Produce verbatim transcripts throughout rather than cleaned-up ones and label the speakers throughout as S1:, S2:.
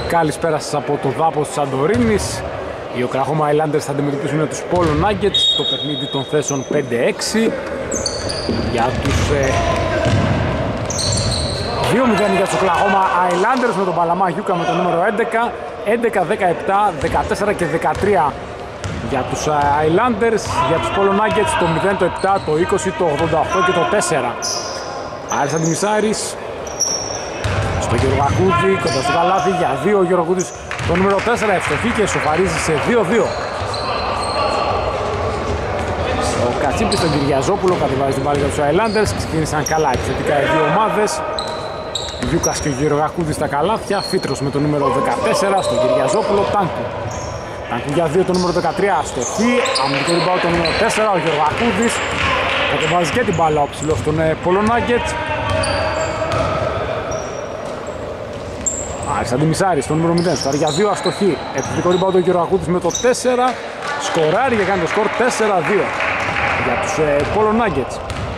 S1: Καλησπέρα σας από το δάπος της Σαντορίνης. Οι Oklahoma Highlanders θα αντιμετωπίσουν τους Polo Nuggets στο παιχνίδι των θέσεων πέντε έξι. Για τους ε, δύο μηδέν για τους Oklahoma Highlanders με τον Παλαμά Γιούκα με το νούμερο έντεκα, έντεκα, δεκαεπτά, δεκατέσσερα και δεκατρία για τους ε, Highlanders. Για τους Polo Nuggets το μηδέν, το επτά, το είκοσι, το ογδόντα οκτώ και το τέσσερα. Άρης Αντιμισάρης στο Γεωργακούδη, κοντά στο καλάθι για δύο. Ο Γεωργακούδης το νούμερο τέσσερα ευστοχή και ισοφαρίζει σε δύο δύο. Ο Κατσίπης στον Κυριαζόπουλο κατεβάζει την μπάλα για τους Highlanders. Ξεκίνησαν καλά επιθετικά οι δύο ομάδες. Γιούκας και ο Γεωργακούδης στα καλάθια. Φίτρος με το νούμερο δεκατέσσερα στον Κυριαζόπουλο. Τάνκου. Τάνκου για δύο το νούμερο δεκατρία αστοχή. Αμυντικό ριμπάουντ το νούμερο τέσσερα. Ο Γεωργακούδης κατεβάζει και την μπάλα ο ψηλός στον Polo Nuggets. Άρης Αντιμισάρης στο νούμερο μηδέν, στο για δύο αστοχή. Επιθετικό ριμπάουντ ο Γεωργακούδης με το τέσσερα. Σκοράρει και κάνει το σκορ τέσσερα δύο για τους ε, Polo Nuggets.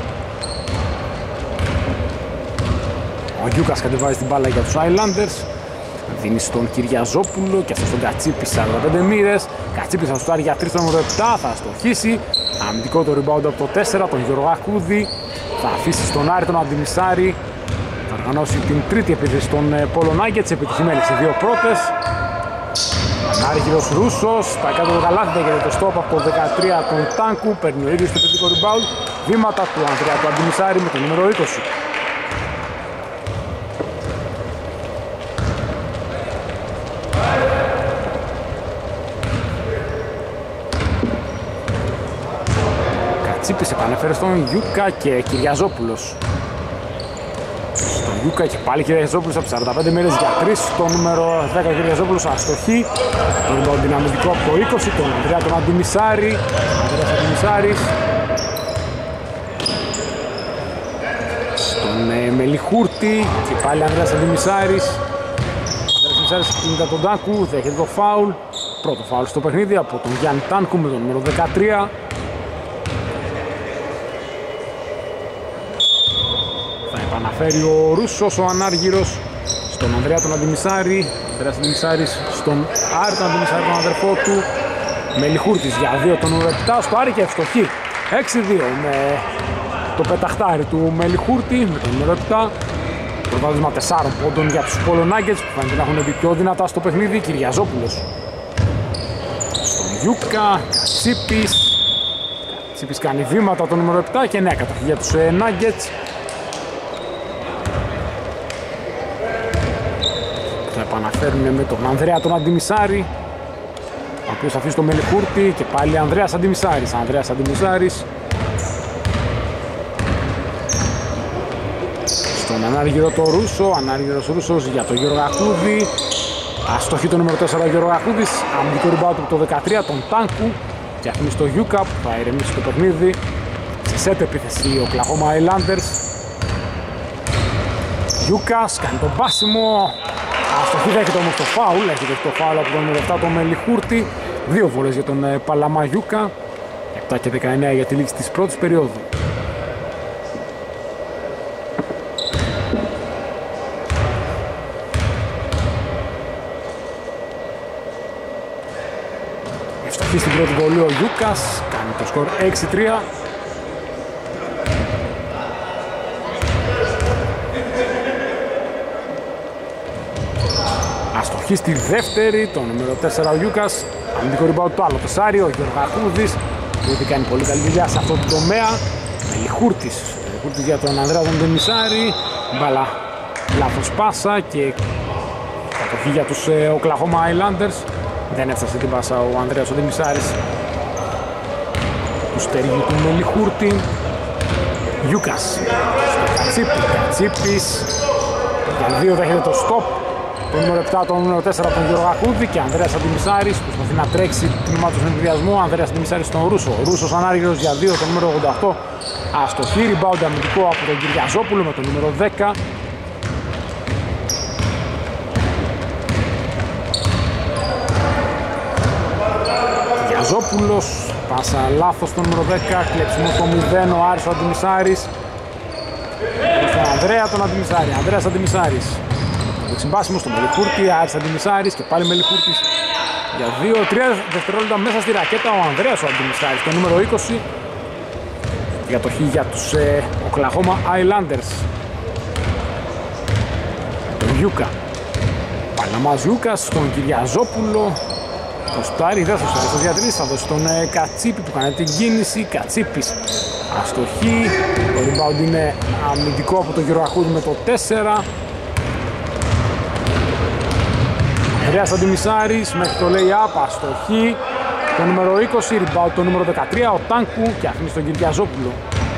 S1: Ο Γιούκας κατεβάζει την μπάλα για τους Highlanders. Δίνει στον Κυριαζόπουλο και αυτό στον Κατσίπη σαράντα πέντε μοίρες. Κατσίπη θα σουτάρει για τρία στο νούμερο επτά, θα αστοχίσει. Αμυντικό το ριμπάουντ από το τέσσερα, τον Γεωργακούδη. Θα αφήσει στον Άρη τον Αντιμισάρη. Θα οργανώσει την τρίτη επίθεση των Polo Nuggets, επιτυχημένη σε δύο πρώτες. Ανάργυρος Ρούσος, τα κάτω το καλάθι για το stop από το δεκατρία τον Τάνκου. Παίρνει ο ίδιος το επιθετικό rebound. Βήματα του Ανδρέα του Αντιμισάρη με το νούμερο είκοσι. Κατσίπης επανέφερε στον Γιούκα και Κυριαζόπουλος. Στον Γιούκα και πάλι Κυριαζόπουλος από σαράντα πέντε μοίρες για τρία. Στο νούμερο δέκα Κυριαζόπουλος αστοχή. Το rebound δυναμητικό από το είκοσι, τον Ανδρέα τον Αντιμισάρη. Ανδρέας Αντιμισάρης. Στον ε, Μελιχούρτη και πάλι Ανδρέας Αντιμισάρης. Ανδρέας Αντιμισάρης κινείται τον Τάνκου, δέχεται το φάουλ. Πρώτο φάουλ στο παιχνίδι από τον Γιάννη Τάνκου με το νούμερο δεκατρία. Αναφέρει ο Ρούσος, ο Ανάργυρος, στον Ανδρέα τον Αντιμισάρη. Ανδρέας Αντιμισάρης στον Άρη τον Αντιμισάρη, τον αδερφό του. Μελιχούρτης για δύο τον νούμερο επτά, στο Άρη και ευστοχή. έξι δύο με το πεταχτάρι του Μελιχούρτη με τον νούμερο επτά. Προβάδισμα τεσσάρων πόντων για τους Polo Nuggets που φαίνεται να έχουν μπει πιο δυνατά στο παιχνίδι. Κυριαζόπουλος στον Γιούκα, Κατσίπης. Κατσίπης κάνει βήματα το νούμερο επτά και νέα κατοχή για τους Nuggets. Θα επαναφέρουν με τον Ανδρέα τον Αντιμισάρη, ο οποίος αφήσει τον Μελιχούρτη και πάλι Ανδρέας Αντιμισάρης. Ανδρέας Αντιμισάρης στον Ανάργυρο το Ρούσο. Ανάργυρος Ρούσος για τον Γεωργακούδη. Αστοχή το νούμερο τέσσερα ο Γεωργακούδης. Αμυντικό ριμπάουντ από το δεκατρία τον Τάνκου και αφήνει στο Γιούκα που θα ηρεμήσει το παιχνίδι. Σε σετ επίθεση ο Oklahoma Highlanders. Γιούκας κάνει τον πάσιμο. Αστοχή δέχεται όμως το φάουλ, έχει δεχτεί το φάουλ από τον νούμερο επτά τον Μελιχούρτη. Δύο βολές για τον ε, Παλαμά Γιούκα. επτά και δεκαεννέα για τη λήξη της πρώτης περίοδου. Ευστοχή στην πρώτη βολή ο Γιούκας, κάνει το σκορ έξι τρία. Αστοχή στη δεύτερη, το νούμερο τέσσερα ο Γιούκας. Αμυντικό ριμπάουντ το άλλο τεσσάρι, ο Γεωργακούδης που ήδη κάνει πολύ καλή δουλειά σε αυτό το τομέα. Μελιχούρτης, Μελιχούρτης για τον Ανδρέα τον Αντιμισάρη. Μπαλά, λάθος πάσα και κατοχή για τους ε, Oklahoma Highlanders. Δεν έφτασε την πάσα ο Ανδρέας ο Αντιμισάρης του στεριού του Μελιχούρτη. Γιούκας στο Κατσίπη, Κατσίπης για δύο δέχεται το stop. Το νούμερο επτά, το νούμερο τέσσερα τον Γεωργακούδη και Ανδρέας Αντιμισάρης προσπαθεί να τρέξει την ομάδα του στον ενδιασμό. Ανδρέας Αντιμισάρης στον Ρούσο. Ρούσος Ανάργυρος για δύο, το νούμερο ογδόντα οκτώ. Αστοχή, rebound αμυντικό από τον Κυριαζόπουλο με το νούμερο δέκα. Κυριαζόπουλος, πάσα λάθος το νούμερο δέκα, κλέψιμο το μηδέν ο Άρης ο Αντιμισάρης. Στον Ανδρέα τον Αντιμισάρη, Ανδρέας Αντιμισάρης. το τσιμπάσιμο στο Μελιχούρτη, Άρης Αντιμισάρης και πάλι Μελιχούρτης για δύο τρία δευτερόλεπτα μέσα στη ρακέτα ο Ανδρέας ο Αντιμισάρης, το νούμερο είκοσι για το χ για τους ε, Oklahoma Islanders. Τον Γιούκα, Παλαμάς Γιούκας, τον Κυριαζόπουλο, το Στάρι δεν θα στο διατρήσει, θα δώσει τον ε, Κατσίπη που κάνει την κίνηση, Κατσίπης αστοχή, το rebound είναι αμυντικό από τον Γεωργακούδη με το τέσσερα. Ανδρέας Αντιμισάρης μέχρι το lay-up, αστοχή, το νούμερο είκοσι, rebound το νούμερο δεκατρία, ο Τάνκου και αφήνει στον Κυριαζόπουλο.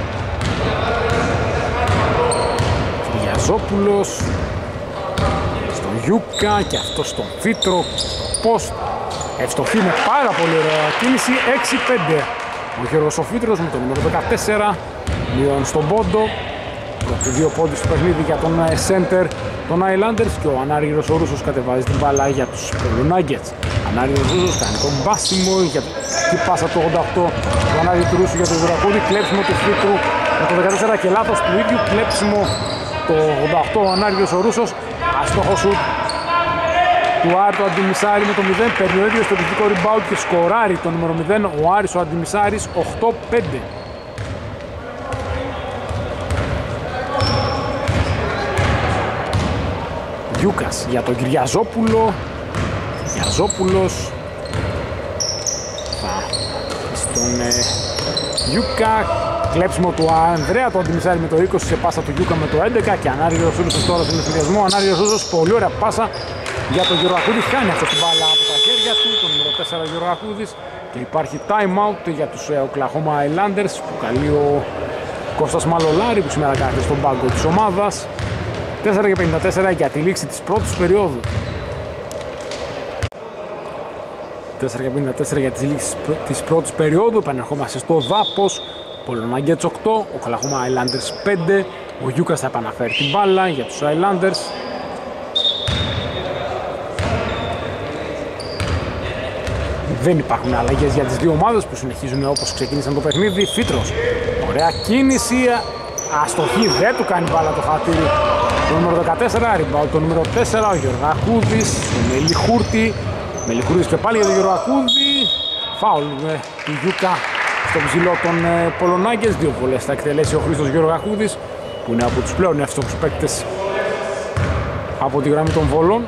S1: Κυριαζόπουλος στον Γιούκα και αυτό στον Φίτρο, post, ευστοχή με πάρα πολύ ωραία κίνηση, έξι πέντε. Ο Γιώργος ο Φίτρος με το νούμερο δεκατέσσερα, μειώνει στον πόντο, πρώτοι δύο πόντους στο παιχνίδι για τον center των Islanders και ο Ανάργυρος ο Ρούσος κατεβάζει την μπάλα για τους Nuggets. Ανάργυρος ο Ρούσος κάνει τον μπάστιμο για την πάσα του ογδόντα οκτώ του Ανάργυρου του Ρούσου για τον Γεωργακούδη, κλέψιμο του Φίτρου με το δεκατέσσερα και λάθος του ίδιου, κλέψιμο το ογδόντα οκτώ ο Ανάργυρος ο Ρούσος, αστόχο σουτ του Άρη του Αντιμισάρη με το μηδέν, παίρνει ο ίδιος το δυτικό rebound και σκοράρει το νούμερο μηδέν ο Άρης ο Αντιμισάρης, οκτώ πέντε. Γιούκας για τον Κυριαζόπουλο, Κυριαζόπουλος στον ε, Γιούκα, κλέψιμο του Ανδρέα του Αντιμισάρη με το είκοσι σε πάσα του Γιούκα με το έντεκα και Ανάργυρος Ρούσος τώρα στον ευθυδιασμό. Ανάργυρος Ρούσος, πολύ ωραία πάσα για τον Γεωργακούδη, χάνει αυτή την μπάλα από τα χέρια του, το νούμερο τέσσερα Γεωργακούδης και υπάρχει time out για τους ε, Oklahoma Islanders που καλεί ο Κώστας Μαλολάρη που σήμερα κάθεται στον πάγκο της ομάδας. τέσσερα και πενήντα τέσσερα για τη λήξη της πρώτης περίοδου. τέσσερα και πενήντα τέσσερα για τη λήξη της πρώτης περίοδου. Επανερχόμαστε στο Δάπος. Nuggets οκτώ, Oklahoma Islanders πέντε. Ο Γιούκας θα επαναφέρει την μπάλα για τους Islanders. Δεν υπάρχουν αλλαγές για τις δύο ομάδες που συνεχίζουν όπως ξεκίνησαν το παιχνίδι. Φίτρος, ωραία κίνηση, αστοχή, δεν του κάνει μπάλα το χατήρι. Το νούμερο δεκατέσσερα, rebound το νούμερο τέσσερα, ο Γεωργακούδης, ο Μελιχούρτη. Μελιχούρτης και πάλι για τον Γεωργακούδη. Φάουλ ε, του Γιούκα στο ψηλό των ε, Nuggets. Δύο βολές θα εκτελέσει ο Χρήστος Γεωργακούδης που είναι από τους πλέον εύστοχους παίκτες από τη γραμμή των βολών.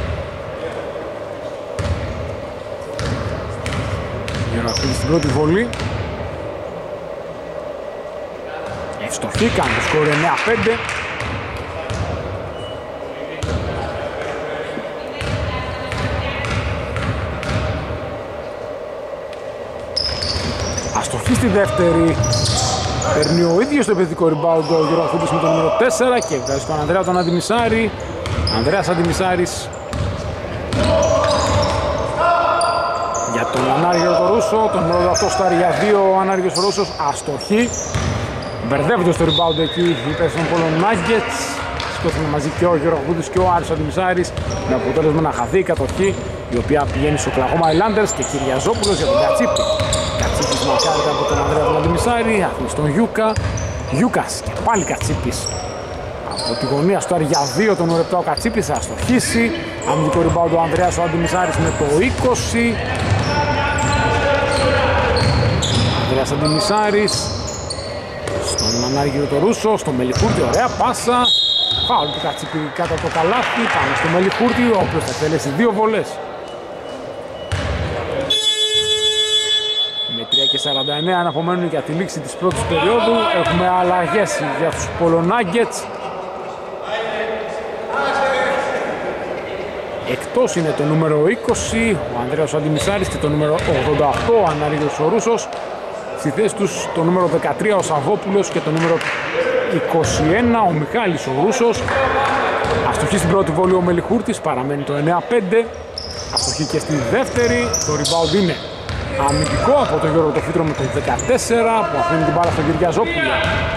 S1: Γεωργακούδης στην πρώτη βολή. Ευστοχή, κάνει το σκορ εννέα πέντε. Αστοχή στη δεύτερη, παίρνει ο ίδιος το επιθετικό rebound ο Γεωργακούδης με το νούμερο τέσσερα και βγάζει τον Ανδρέα τον Αντιμισάρη. Ανδρέας Αντιμισάρης για τον Ανάργυρο τον Ρούσο, τον νούμερο αυτό στάρει για δύο ο Ανάργυρος ο Ρούσος, αστοχή. Μπερδεύονται στο rebound εκεί οι παίκτες των Nuggets. Σκόθηκαν μαζί και ο Γεωργακούδης και ο Άρης Αντιμισάρης με αποτέλεσμα να χαθεί η κατοχή η οποία πηγαίνει στο Oklahoma Islanders και Κυριαζόπουλος για τον Κατσίπη. Κατσίπης μακάρεται από τον Ανδρέα τον Αντιμισάρη, αφήνει στον Γιούκα. Γιούκας και πάλι Κατσίπης. Από τη γωνία στο Άρη για δύο τον ουρεπτά ο Κατσίπης θα αστοχίσει. Αμυντικό rebound ο Ανδρέας ο Αντιμισάρης με το είκοσι. Ανδρέας Αντιμισάρης στον Ανάργυρο το Ρούσο, στον Μελιχούρτη, ωραία πάσα. Φάουλ του Κατσίπη κάτω από το καλάθι, πάμε στο Μελιχούρτη ο οποίος θα εκτελέσει δύο βολές. Με τρία και σαράντα εννέα αναπομένουν για τη λήξη της πρώτης περίοδου. Έχουμε αλλαγές για τους Nuggets. Εκτός είναι το νούμερο είκοσι, ο Ανδρέας Αντιμισάρης και το νούμερο ογδόντα οκτώ, ο Ανάργυρος ο Ρούσος. Στη θέση τους το νούμερο δεκατρία ο Σαββόπουλος και το νούμερο είκοσι ένα ο Μιχάλης ο Ρούσος. Αστοχή στην πρώτη βολή ο Μελιχούρτης, παραμένει το εννέα πέντε. Αστοχή και στη δεύτερη, το rebound είναι αμυντικό από τον Γιώργο το Φίτρο με το δεκατέσσερα που αφήνει την μπάλα στον Κυριαζόπουλο.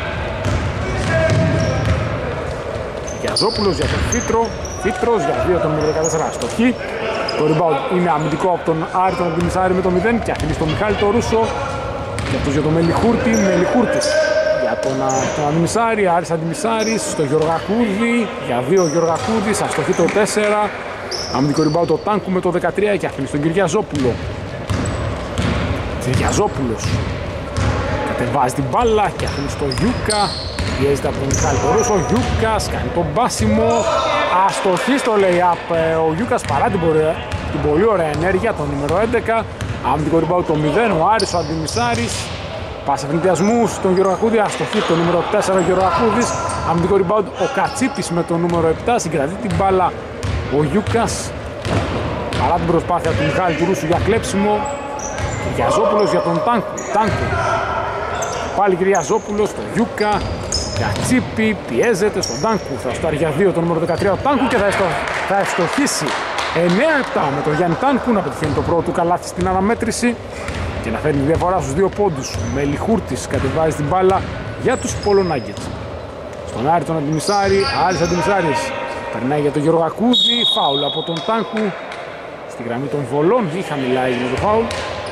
S1: Κυριαζόπουλος για τον Φίτρο, Φίτρος για δύο τον νούμερο δεκατέσσερα, αστοχή. Το rebound είναι αμυντικό από τον Άρη τον Αντιμισάρη με το μηδέν και αφήνει στον Μιχάλη το Ρούσο. Και αυτός για τον Μελιχούρτη, Μελιχούρτης για τον, τον Αντιμισάρη, Άρης Αντιμισάρης στο Γεωργακούδη, για δύο Γεωργακούδης, αστοχή το τέσσερα. Αμυντικό rebound το Τάνκου με το δεκατρία και αφήνει στον Κυριαζόπουλο. Κυριαζόπουλος κατεβάζει την μπάλα και αφήνει στο Γιούκα. Πιέζεται από τον Μιχάλη Κορούς, ο Γιούκας κάνει τον μπάσιμο. Αστοχή στο lay-up ο Γιούκας παρά την, πορεία, την πολύ ωραία ενέργεια, το νούμερο έντεκα. Αμυντικό rebound το μηδέν, ο Άρης ο Αντιμισάρης. Πάσα ευνηδιασμού στον Γεωργακούδη, αστοχή το νούμερο τέσσερα ο Γεωργακούδης. Αμυντικό rebound ο Κατσίπης με το νούμερο επτά, συγκρατεί την μπάλα ο Γιούκας. Παρά την προσπάθεια του Μιχάλη του Ρούσου για κλέψιμο. Κυριαζόπουλος για τον Τάνκου. Τάνκου. Πάλι Κυριαζόπουλος στο Γιούκα. Κατσίπη πιέζεται στον Τάνκου. Θα στάρει για δύο το νούμερο δεκατρία ο Τάνκου και θα, εστο... θα ευστοχίσει εννέα επτά με τον Γιάννη Τάνκου να πετυχαίνει το πρώτο του καλάθι στην αναμέτρηση και να φέρνει τη διαφορά στους δύο πόντους. Μελιχούρτης κατεβάζει την μπάλα για τους Πόλο Νάγκετς. Στον Άρη τον Αντιμισάρη, Άρης Αντιμισάρης περνάει για τον Γεωργακούδη, φάουλ από τον Τάνκου στη γραμμή των βολών, ή χαμηλά έγινε το φάουλ.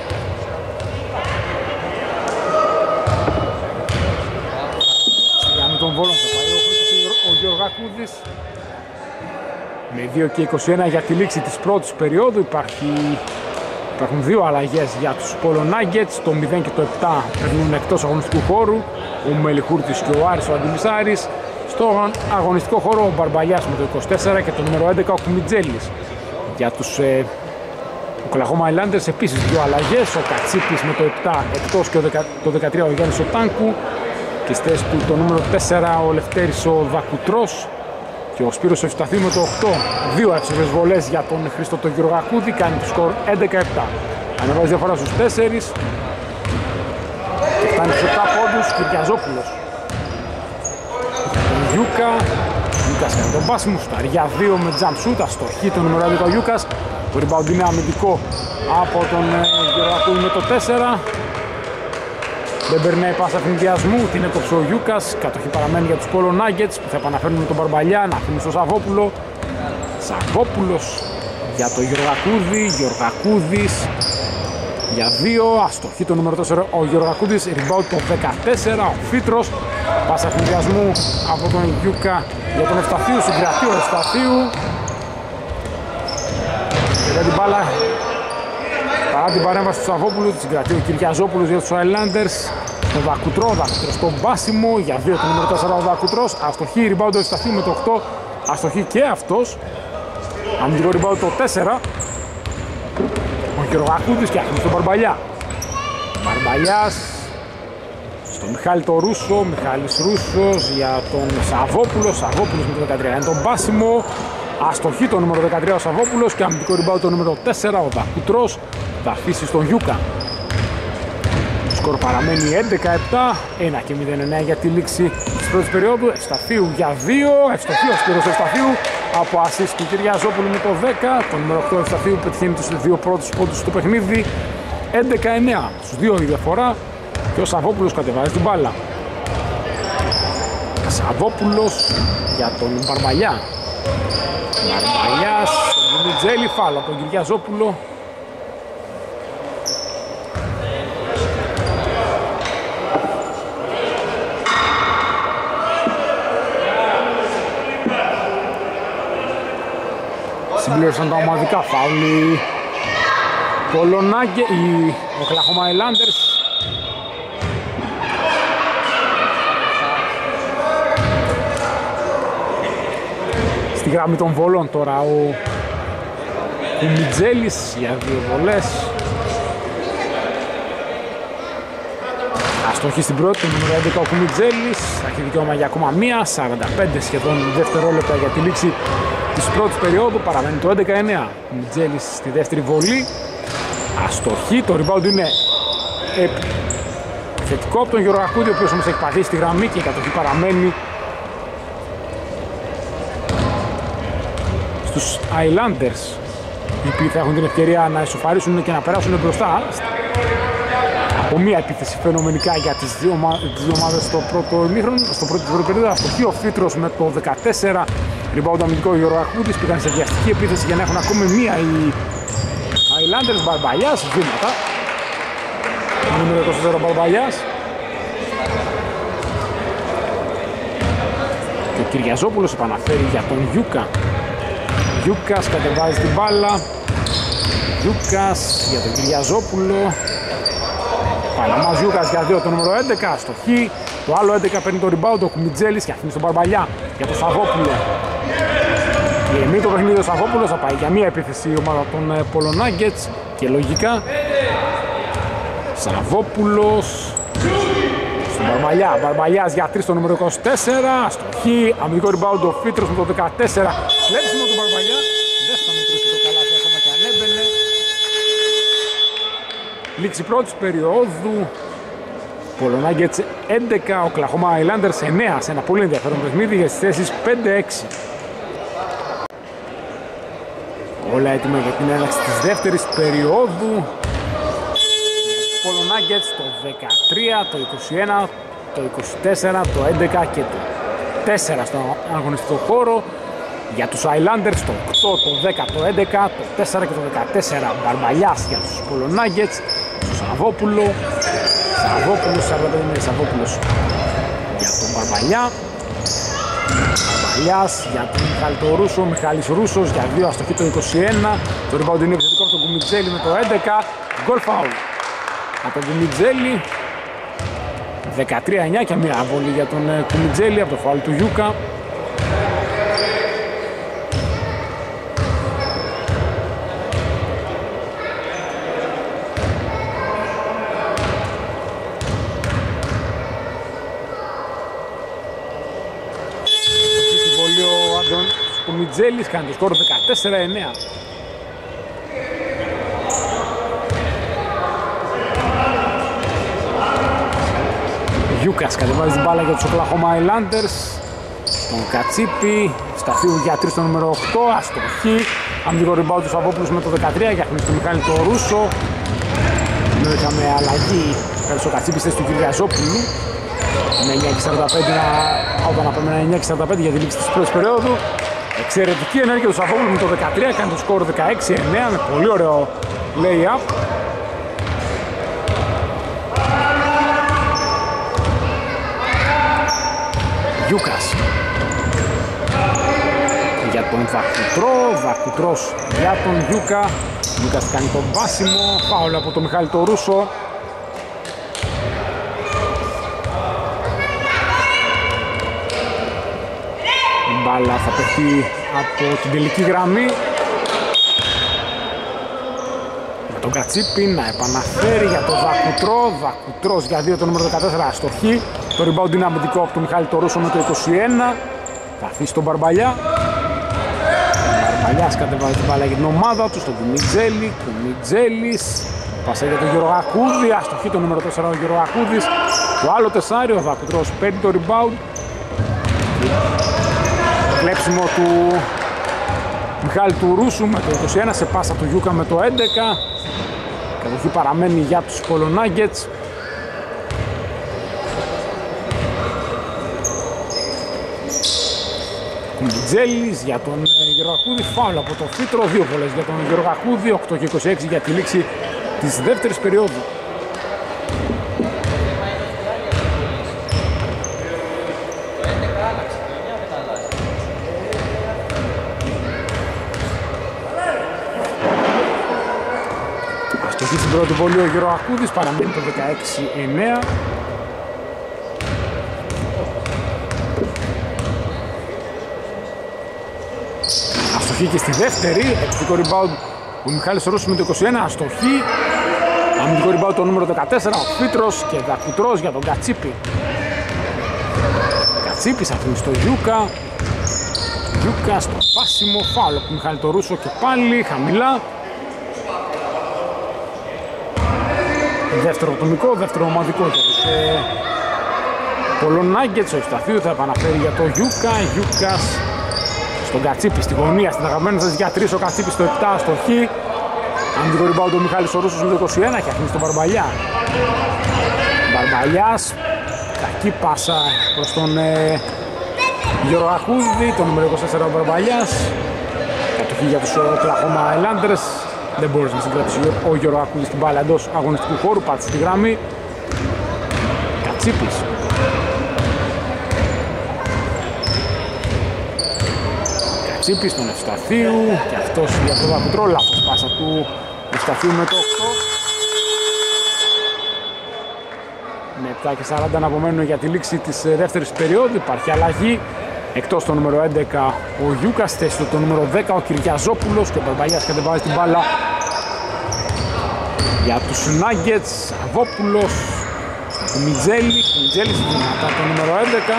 S1: Στη γραμμή των βολών θα πάει ο Χρήστος ο Γεωργακούδης. Με δύο και είκοσι ένα για τη λήξη της πρώτης περίοδου υπάρχει, υπάρχουν δύο αλλαγές για τους Πόλο Νάγκετς. Το μηδέν και το επτά περνούν εκτός αγωνιστικού χώρου, ο Μελιχούρτης και ο Άρης ο Αντιμισάρης. Στο αγωνιστικό χώρο ο Μπαρμπαλιάς με το είκοσι τέσσερα και το νούμερο έντεκα ο Κουμιτζέλης. Για τους ε, Oklahoma Islanders επίσης δύο αλλαγές, ο Κατσίπης με το επτά εκτός και το δεκατρία ο Γιάννης ο Τάνκου και στη θέση του το νούμερο τέσσερα ο Λευτέρης ο Δακουτρός και ο Σπύρος ο Ευσταθίου με το οκτώ. Δύο εύσεβες βολές για τον Χρήστο τον Γεωργακούδη, κάνει το σκορ έντεκα επτά. Ανεβάζει διαφορά στους τέσσερις και φτάνει στους επτά πόντους. Κυριαζόπουλος. Γιούκα, Γιούκας κάνει τον πάσιμο, στάρει για δύο με jump shoot, αστοχή το νούμερο έντεκα ο Γιούκας. Το rebound είναι αμυντικό από τον Γεωργακούδη με το τέσσερα. Δεν περνάει πάσα ευνηδιασμού, την έκοψε ο Γιούκας. Κατοχή παραμένει για τους Πόλο Νάγκετς που θα επαναφέρουν με τον Μπαρμπαλιά, να αφήνει στο Σαββόπουλο. Σαββόπουλος για το Γεωργακούδη, Γεωργακούδης για δύο, αστοχή το νούμερο τέσσερα ο Γεωργακούδης, rebound το δεκατέσσερα, ο Φίτρος. Πάσα ευνηδιασμού από τον Γιούκα για τον Ευσταθίου, συγκρατεί ο Ευσταθίου. Για την μπάλα, παρά την παρέμβαση του Σαββόπουλου, τη συγκρατεί ο Κυριαζόπουλος για τους Islanders. Το Δακουτρό, Δακουτρός στο μπάσιμο, για δύο το νούμερο τέσσερα ο Δακουτρός. Αστοχή, rebound ο Ευσταθίου με το οκτώ, αστοχή και αυτός. Αμυντικό rebound το τέσσερα. Ο Γεωργακούδης και άχνει στον Μπαρμπαλιά. Μπαρμπαλιάς στον Μιχάλη το Ρούσο, Μιχάλης Ρούσος για τον Σαββόπουλο. Σαββόπουλος με το δεκατρία είναι τον μπάσιμο. Αστοχή το νούμερο δεκατρία ο Σαββόπουλος και αμυντικό rebound το νούμερο τέσσερα ο Δακουτρός. Θα αφήσει στον Γιούκα. Το σκορ παραμένει έντεκα επτά, ένα και μηδέν εννέα για τη λήξη της πρώτης περίοδου. Ευσταθίου για δύο, ευστοχή ο Σπύρος Ευσταθίου από assist του Κυριαζόπουλου με το δέκα. Το νούμερο οκτώ Ευσταθίου πετυχαίνει τους δύο πρώτους πόντους στο παιχνίδι. έντεκα εννέα, στους δύο η διαφορά και ο Σαββόπουλος κατεβάζει την μπάλα. Σαββόπουλος για τον Μπαρμπαλιά. Μπαρμπαλιάς στον Κουμιτζέλη, φάουλ από τον Κυριαζόπουλο. Συμπλήρωσαν τα ομαδικά φάουλ οι Πόλο Νάγκετς, οι Oklahoma Islanders. Στη γραμμή των βολών τώρα ο Κουμιτζέλης για δύο βολές. Αστοχή στην πρώτη, το νούμερο έντεκα ο Κουμιτζέλης. Θα έχει δικαίωμα για ακόμα μία, σαράντα πέντε σχεδόν δευτερόλεπτα για τη λήξη της πρώτης περίοδου. Παραμένει το έντεκα εννέα. Κουμιτζέλης στη δεύτερη βολή. Αστοχή, το rebound είναι θετικό από τον Γεωργακούδη, ο οποίος όμως έχει πατήσει τη γραμμή και η κατοχή παραμένει στους Islanders, οι οποίοι θα έχουν την ευκαιρία να ισοφαρίσουν και να περάσουν μπροστά από μία επίθεση φαινομενικά για τις δύο, ομα... τις δύο ομάδες στο πρώτο ημίχρονο, στο πρώτο περίοδο. Αστοχή ο Φίτρος με το δεκατέσσερα, rebound αμυντικό Γεωργακούδης, πήγαν σε βιαστική επίθεση για να έχουν ακόμη μία οι Islanders. Μπαρμπαλιάς, βήματα. Το νούμερο είκοσι τέσσερα Μπαρμπαλιάς. Και ο Κυριαζόπουλος επαναφέρει για τον Γιούκα. Γιούκας κατεβάζει την μπάλα. Γιούκας για τον Κυριαζόπουλο. Παλαμάς Γιούκας για δύο, το νούμερο έντεκα, στοχή. Το άλλο έντεκα παίρνει το rebound, ο Κουμιτζέλης και αφήνει στον Μπαρμπαλιά για τον Σαββόπουλο. Ηρεμεί το παιχνίδι ο Σαββόπουλος, θα πάει για μία επίθεση η ομάδα των Polo Nuggets και λογικά Σαββόπουλος στον Μπαρμπαλιά. Μπαρμπαλιάς για τρία, το νούμερο είκοσι τέσσερα, στοχή. Αμυντικό rebound ο Φίτρος με το δεκατέσσερα. Κλέψιμο του Μπαρμπαλιά, δεν θα μετρήσει το καλάθι ακόμα και αν έμπαινε. Λήξη πρώτης περίοδου. Polo Nuggets έντεκα, Oklahoma Islanders εννέα, σε ένα πολύ ενδιαφέρον παιχνίδι για τις θέσεις πέντε έξι. Όλα έτοιμα για την έναρξη της δεύτερης περίοδου. Polo Nuggets το δεκατρία, το είκοσι ένα, το είκοσι τέσσερα, το έντεκα και το τέσσερα στον αγωνιστικό χώρο. Για τους Islanders το οκτώ, το δέκα, το έντεκα, το τέσσερα και το δεκατέσσερα. Μπαρμπαλιάς για τους Polo Nuggets, του Σαββόπουλο. Σαββόπουλος, σαράντα πέντε Σαββόπουλος για τον Μπαρμπαλιά. Μπαρμπαλιάς για τον Μιχάλη το Ρούσο, Μιχάλης Ρούσος για δύο, αστοχή το είκοσι ένα. Το rebound είναι επιθετικό από τον Κουμιτζέλη με το έντεκα. Γκολ φάουλ από τον Κουμιτζέλη. δεκατρία εννιά και μία βολή για τον Κουμιτζέλη από το φάουλ του Γιούκα. Ο Κουμιτζέλης κάνει το σκορ δεκατέσσερα εννέα. Γιούκας κατεβάζει την μπάλα για τους Oklahoma Islanders. Τον Κατσίπη, σταθείου για τρία, το νούμερο οκτώ, αστοχή. Αμυντικό rebound του Σαββόπουλους με το δεκατρία, για χρήση του Μιχάλη το Ρούσο. Ενώ είχαμε αλλαγή, πέρασε ο Κατσίπης θέση του Κυριαζόπουλου. Με εννιά και σαράντα πέντε, όταν απέμενε εννιά και σαράντα πέντε για τη λήξη της πρώτης περίοδου. Εξαιρετική ενέργεια του Σαββόπουλου με το δεκατρία, κάνει το σκορ δεκαέξι εννέα με πολύ ωραίο lay-up. Γιούκας για τον Βακουτρό, Βακουτρός για τον Γιούκα. Γιούκας κάνει τον βάσιμο, φάουλ από τον Μιχάλη το Ρούσο. Μπάλα θα παιχτεί από την τελική γραμμή. Με τον Κατσίπη να επαναφέρει για τον Βακουτρό. Βακουτρός για δύο, το νούμερο δεκατέσσερα, αστοχή. Το rebound είναι αμυντικό από τον Μιχάλη το Ρούσο με το είκοσι ένα. Θα αφήσει τον Μπαρμπαλιά. Ο Μπαρμπαλιάς κατεβάζει την μπάλα για την ομάδα του, στον Κουμιτζέλη. Κουμιτζέλης. Πάσα για τον Γεωργακούδη. Αστοχή το νούμερο τέσσερα ο Γεωργακούδης. Το άλλο τεσσάρι, ο Βακουτρός παίρνει το rebound. Κλέψιμο του Μιχάλη του Ρούσου με το είκοσι ένα, σε πάσα του Γιούκα με το έντεκα. Κατοχή παραμένει για τους Polo Nuggets. Κουμιτζέλης για τον Γεωργακούδη, φάουλ από το Φίτρο, δύο βολές για τον Γεωργακούδη, οκτώ και είκοσι έξι για τη λήξη της δεύτερης περίοδου. Αστοχή στην πρώτη βολή ο Γεωργακούδης, παραμένει το δεκαέξι εννέα. Αστοχή και στη δεύτερη, επιθετικό rebound ο Μιχάλης Ρούσος με το είκοσι ένα, αστοχή. Αμυντικό rebound το νούμερο δεκατέσσερα, ο Φίτρος και Βακουτρός για τον Κατσίπη. Κατσίπης αφήνει στο Γιούκα. Γιούκα στο πάσιμο, φάουλ από τον Μιχάλη το Ρούσο και πάλι χαμηλά. Δεύτερο ατομικό, δεύτερο ομαδικό για τους ε, Polo Nuggets. Ο Ευσταθίου θα επαναφέρει για το Γιούκα. Γιούκας στον Κατσίπη, στη γωνία, στην αγαπημένη σας για τρία, ο Κατσίπης στο επτά, στο Χ. Αμυντικό rebound ο Μιχάλης ο Ρούσος με το είκοσι ένα και αφήνει στον Μπαρμπαλιά. Μπαρμπαλιάς, κακή πάσα προς τον ε, Γεωργακούδη, το νούμερο είκοσι τέσσερα ο Μπαρμπαλιάς. Κατοχή για τους Oklahoma Islanders. Δεν μπορούσε να συγκρατήσει ο Γεωργακούδης την μπάλα εντός αγωνιστικού χώρου, πάτησε τη γραμμή. Κατσίπης. Κατσίπης στον Ευσταθίου και αυτός για το δακουτρό, λάθος πάσα του Ευσταθίου με το οκτώ. Με επτά και σαράντα να απομένουν για τη λήξη της δεύτερης περίοδου. Υπάρχει αλλαγή. Εκτός το νούμερο έντεκα ο Γιούκας, θέση του το νούμερο δέκα ο Κυριαζόπουλος και ο Μπαρμπαλιάς κατεβάζει την μπάλα για τους Nuggets. Σαββόπουλος στο Κουμιτζέλη, Κουμιτζέλη στη δυνατά το νούμερο έντεκα.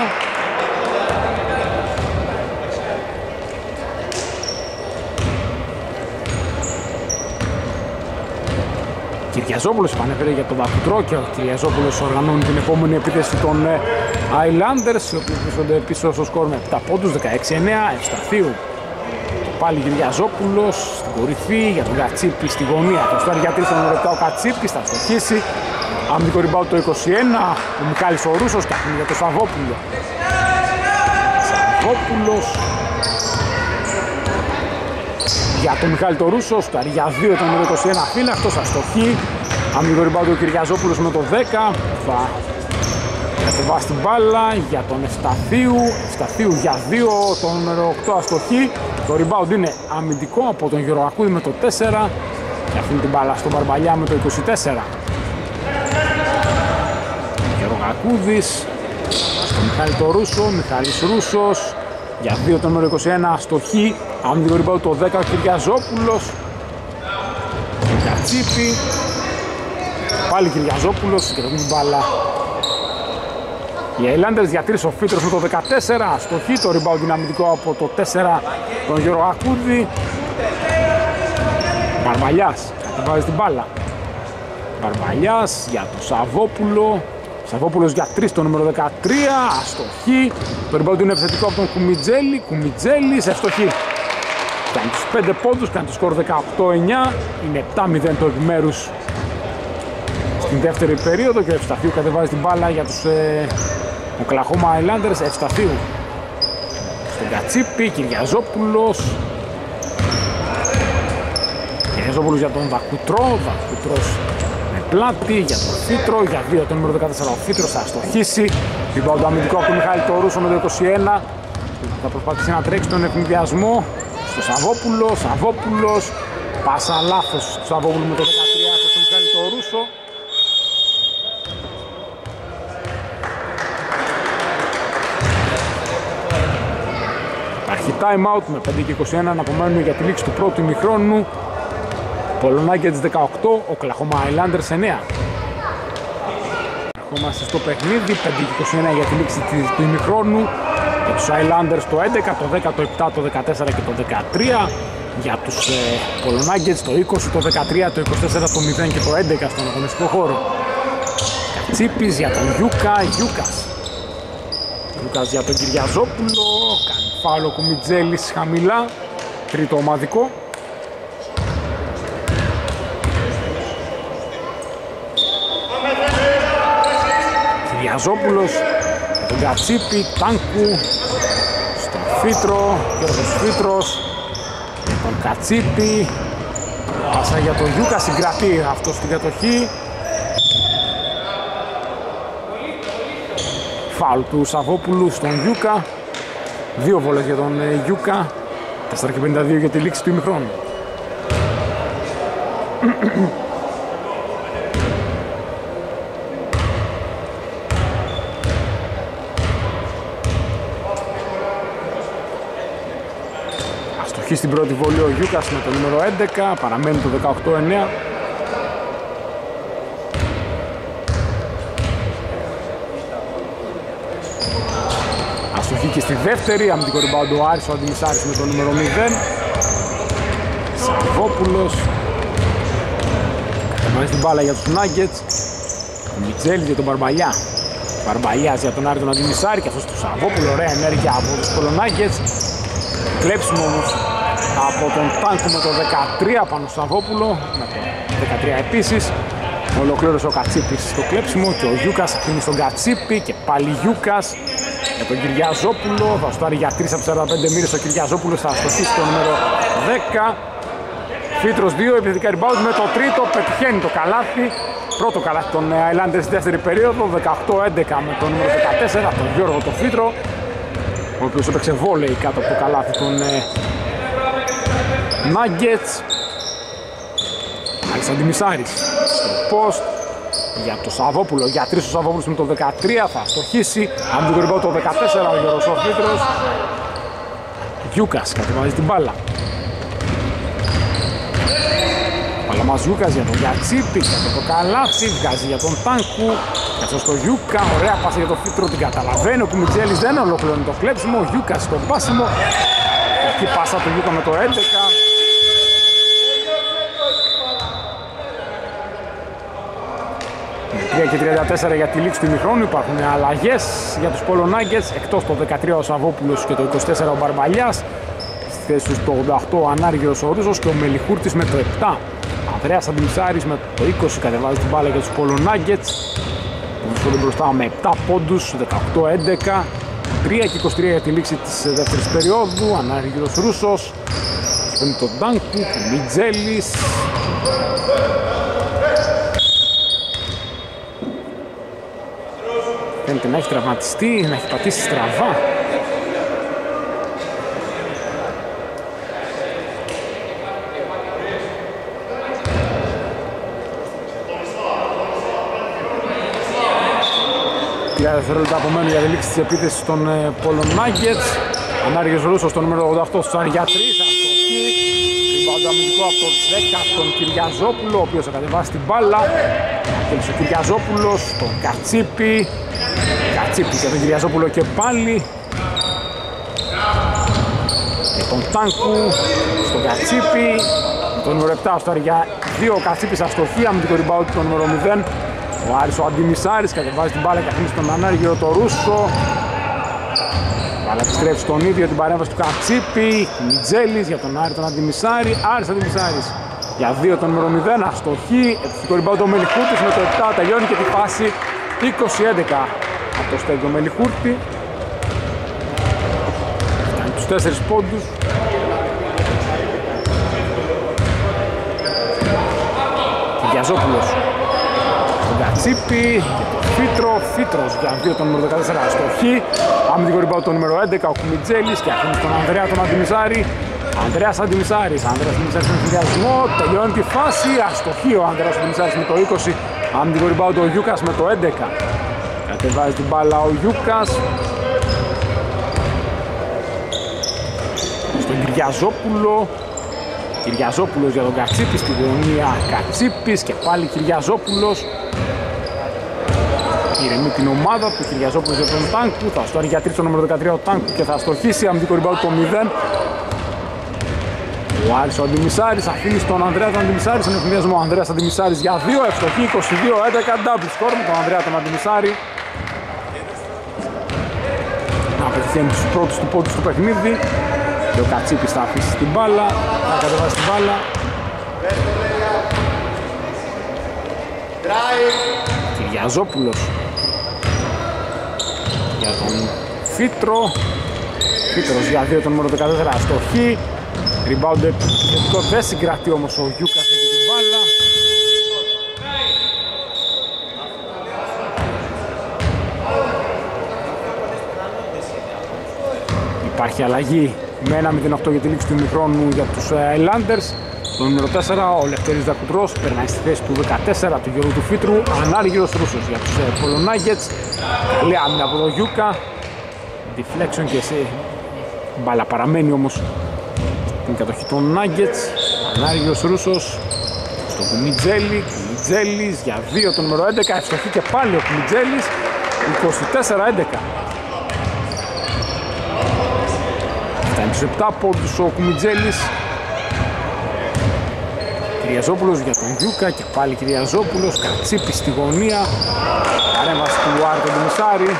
S1: Κυριαζόπουλος επανέφερε για τον Δακουτρό και ο Κυριαζόπουλος οργανώνει την επόμενη επίθεση των Islanders, οι οποίοι βρίσκονται πίσω στο σκορ με επτά πόντους, δεκαέξι εννέα. Ευσταθίου πάλι Κυριαζόπουλος στην κορυφή για τον Κατσίπη στη γωνία. Το στάρι για τρεις τον επτά ο Κατσίπης θα στοχίσει. Αμυντικό rebound το είκοσι ένα. Ο Μιχάλης ο Ρούσος καθημερινά για τον Σαββόπουλο. Σαββόπουλος για τον Μιχάλη το Ρούσο, στο για δύο το νούμερο είκοσι ένα φύλακτος, αστοχή. Αμυντικό rebound ο Κυριαζόπουλος με το δέκα, θα κατεβάσει την μπάλα για τον Ευσταθίου. Ευσταθίου για δύο, το νούμερο οκτώ αστοχή. Το rebound είναι αμυντικό από τον Γεωργακούδη με το τέσσερα και αφήνει την μπάλα στον Μπαρμπαλιά με το είκοσι τέσσερα. Γεωργακούδης στον Μιχάλη το Ρούσο, Μιχάλης Ρούσος για δύο το νούμερο είκοσι ένα αστοχή. Αμυντικό rebound το δέκα ο Κυριαζόπουλος. Ο Κατσίπη. Πάλι Κυριαζόπουλος και δίνει την μπάλα. Οι Islanders για τρεις ο Φίτρος με το δεκατέσσερα. Αστοχή, το rebound είναι αμυντικό από το τέσσερα τον Γεωργακούδη. Μπαρμπαλιάς κατεβάζει την μπάλα. Μπαρμπαλιάς για τον Σαββόπουλο. Σαββόπουλος για τρεις το νούμερο δεκατρία. Αστοχή. Το rebound είναι επιθετικό από τον Κουμιτζέλη. Κουμιτζέλη σε αστοχή. Κάνει τους πέντε πόντους, κάνει το σκορ δεκαοκτώ εννέα. Είναι επτά μηδέν το επιμέρους στην δεύτερη περίοδο και ο Ευσταθίου κατεβάζει την μπάλα για τους ε, Οκλαχώμα Islanders. Ευσταθίου στον Κατσίπη, Κυριαζόπουλος. Κυριαζόπουλος για τον Δακουτρό. Δακουτρός με πλάτη για τον Φίτρο. Για δύο το νούμερο δεκατέσσερα ο Φίτρος θα αστοχίσει. Rebound το αμυντικό από τον Μιχάλη το Ρούσο με το είκοσι ένα. Θα προσπαθήσει να τρέξει τον ευνηδιασμό στο Σαββόπουλο. Σαββόπουλος. Πάσα λάθος στο Σαββόπουλο με το δεκατρία στον Μιχάλη το Ρούσο. Υπάρχει time out με πέντε και είκοσι ένα να απομένουν για τη λήξη του πρώτου ημιχρόνου. Nuggets δεκαοκτώ, Οκλαχώμα Islanders εννέα. Ερχόμαστε στο παιχνίδι, πέντε και είκοσι ένα για τη λήξη του ημιχρόνου. Για τους Islanders το έντεκα, το δέκα, το επτά, το δεκατέσσερα και το δεκατρία. Για τους ε, Nuggets το είκοσι, το δεκατρία, το είκοσι τέσσερα, το μηδέν και το έντεκα στον αγωνιστικό χώρο. Κατσίπης για τον Γιούκα, Γιούκας. Γιούκας για τον Κυριαζόπουλο, κάνει φάουλο Κουμιτζέλης χαμηλά, τρίτο ομαδικό. Κυριαζόπουλος για τον Κατσίπη, Τάνκου, στον Φίτρο, Γιώργος Φίτρος, για τον Κατσίπη, πάσα για τον Γιούκα, συγκρατεί αυτό στην κατοχή. Φάουλ του Σαββόπουλου στον Γιούκα, δύο βόλες για τον Γιούκα, τέσσερα και πενήντα δύο για τη λήξη του ημιχρόνου. Αστοχή στην πρώτη βολή ο Γιούκας με το νούμερο έντεκα, παραμένει το δεκαοκτώ εννέα. Αστοχή και στη δεύτερη, αμυντικό rebound ο Άρης, ο Αντιμισάρης με το νούμερο μηδέν. Σαββόπουλος κατεβάζει την μπάλα για τους Nuggets. Ο Μιτζέλης για τον Μπαρμπαλιά. Μπαρμπαλιάς για τον Άρη τον Αντιμισάρη και αυτός του Σαββόπουλο, ωραία ενέργεια από τους Nuggets. Κλέψιμο όμως από τον Τάνκο με το δεκατρία πάνω στο Σαββόπουλο, με το δεκατρία επίσης. Ολοκλήρωσε ο Κατσίπης στο κλέψιμο και ο Γιούκας αφήνει στον Κατσίπη και πάλι Γιούκας για τον Κυριαζόπουλο. Θα στάρει για τρεις από σαράντα πέντε μοίρες ο Κυριαζόπουλος, θα αστοχίσει το νούμερο δέκα. Φίτρος δύο, επιθετικά rebound με το τρίτο, πετυχαίνει το καλάθι. Πρώτο καλάθι των Islanders στη δεύτερη περίοδο, δεκαοκτώ έντεκα με το νούμερο δεκατέσσερα, τον Γιώργο το Φίτρο, ο οποίος έπαιξε βόλεϊ κάτω από το καλάθι των Nuggets. Άλης Αντιμισάρης στο post για το Σαββόπουλο, για τρεις ο Σαββόπουλος με το δεκατρία, θα στοχίσει. Αν την κορυμπάω το δεκατέσσερα ο Γιώργος ο Φίτρος. Γιούκας κατεβάζει την μπάλα. Παλαμάς Γιούκας για τον Γιατσίπη, για το καλάθι, βγάζει για τον Τάνκου. Καθώς στο Γιούκα, ωραία πάσα για τον Φίτρο, την καταλαβαίνει. Ο Κουμιτζέλης δεν ολοκληρώνει το κλέψιμο. Ο Γιούκας στο πάσιμο. Εκεί πάσα του Γιούκα με το έντεκα. τρία και τριάντα τέσσερα για τη λήξη του ημιχρόνου. Υπάρχουν αλλαγές για τους Polo Nuggets. Εκτός το δεκατρία ο Σαββόπουλος και το είκοσι τέσσερα ο Μπαρμπαλιάς. Στη θέση του το ογδόντα οκτώ ο Ανάργυρος ο Ρούσος και ο Μελιχούρτης με το επτά. Ανδρέας Αντιμισάρης με το είκοσι κατεβάζει την μπάλα για τους Polo Nuggets. Βρίσκονται μπροστά με επτά πόντους, δεκαοκτώ έντεκα. τρία και είκοσι τρία για τη λήξη της δεύτερης περίοδου. Ανάργυρος Ρούσος. Με τον Ντάνκου, Μιτζέλης. Φαίνεται να έχει τραυματιστεί, να έχει πατήσει στραβά. τριάντα δευτερόλεπτα απομένουν για τη λήξη της επίθεσης των Polo Nuggets. Ανάργυρος Ρούσος στο νούμερο ογδόντα οκτώ στους για τρεις. Αστοχή. Ριμπάουντ αμυντικό από τον δέκα, τον Κυριαζόπουλο, ο οποίος θα κατεβάσει την μπάλα. Τέλειωσε ο Κυριαζόπουλος, τον Κατσίπη. Κατσίπη και τον Κυριαζόπουλο και πάλι. Και τον Τάνκου, στον Κατσίπη. Το νούμερο επτά στο για δύο, ο Κατσίπης αστοχή, αμυντικό ριμπάουντ το νούμερο μηδέν. Ο Άρης ο Αντιμισάρης κατεβάζει την μπάλα και αφήνει στον Ανάργυρο το Ρούσο. Μπάλα επιστρέφει στον ίδιο, την παρέμβαση του Κατσίπη. Μιτζέλης για τον Άρη τον Αντιμισάρη. Άρης Αντιμισάρης για δύο το νούμερο μηδέν, αστοχή. Επιθετικό ριμπάουντ ο Μελιχούρτης με το επτά, τελειώνει και τη φάση είκοσι έντεκα από το Στέλιο Μελιχούρτη. Φτάνει τους τέσσερις πόντους. Κυριαζόπουλος τον Κατσίπη και τον Φίτρο. Φίτρος για δύο το νούμερο δεκατέσσερα, αστοχή. Αμυντικό ριμπάουντ το νούμερο έντεκα, ο Κουμιτζέλης και αφήνει τον Ανδρέα τον Αντιμισάρη. Ανδρέας Αντιμισάρης, Ανδρέας Αντιμισάρης στον συνδυασμό, τελειώνει τη φάση, αστοχή ο Ανδρέας Αντιμισάρης με το είκοσι, αμυντικό ριμπάουντ ο Γιούκας με το έντεκα. Κατεβάζει την μπάλα ο Γιούκας. Στον Κυριαζόπουλο. Κυριαζόπουλος για τον Κατσίπη, στη γωνία Κατσίπης και πάλι Κυριαζόπουλος. Ηρεμεί την ομάδα του, Κυριαζόπουλος για τον Τάνκου, θα στάρει για τρεις το νούμερο δεκατρία ο Τάνκου και θα στοχίσει, αμυντικό ριμπάουντ το μηδέν. Ο Άρης ο Αντιμισάρης αφήνει στον Ανδρέα τον Αντιμισάρη, στον εφημιασμό ο Ανδρέας Αντιμισάρης για δύο, ευστοχή είκοσι δύο έντεκα, double score με τον Ανδρέα τον Αντιμισάρη. Να πετυχαίνει τους πρώτους του πόντους του παιχνίδι και ο Κατσίπης θα αφήσει την μπάλα, θα κατεβάσει την μπάλα. Κυριαζόπουλος για τον Φίτρο. Φίτρος για δύο το νούμερο δεκατέσσερα, αστοχή. Rebound επιθετικό, δεν συγκρατεί όμως ο Γιούκας εκεί την μπάλα. Υπάρχει αλλαγή με ένα μηδέν οκτώ για τη λήξη του ημιχρόνου για τους Islanders. Το νούμερο τέσσερα, ο Λευτέρης Δακουτρός, περνάει στη θέση του δεκατέσσερα του Γιώργου του Φίτρου. Ανάργυρος Ρούσος για τους Polo Nuggets. Καλή άμυνα από τον Γιούκα. Deflection και σε μπάλα παραμένει όμως την κατοχή των Nuggets. Ανάργυρος Ρούσος στο Κουμιτζέλη. Κουμιτζέλης για δύο το νούμερο έντεκα. Ευστοχή και πάλι ο Κουμιτζέλης. είκοσι τέσσερα έντεκα. Φτάνει τους επτά πόντους ο Κουμιτζέλης. Κυριαζόπουλος για τον Γιούκα και πάλι Κυριαζόπουλος. Κατσίπη στη γωνία. Παρέμβαση του Άρη τον Αντιμισάρη.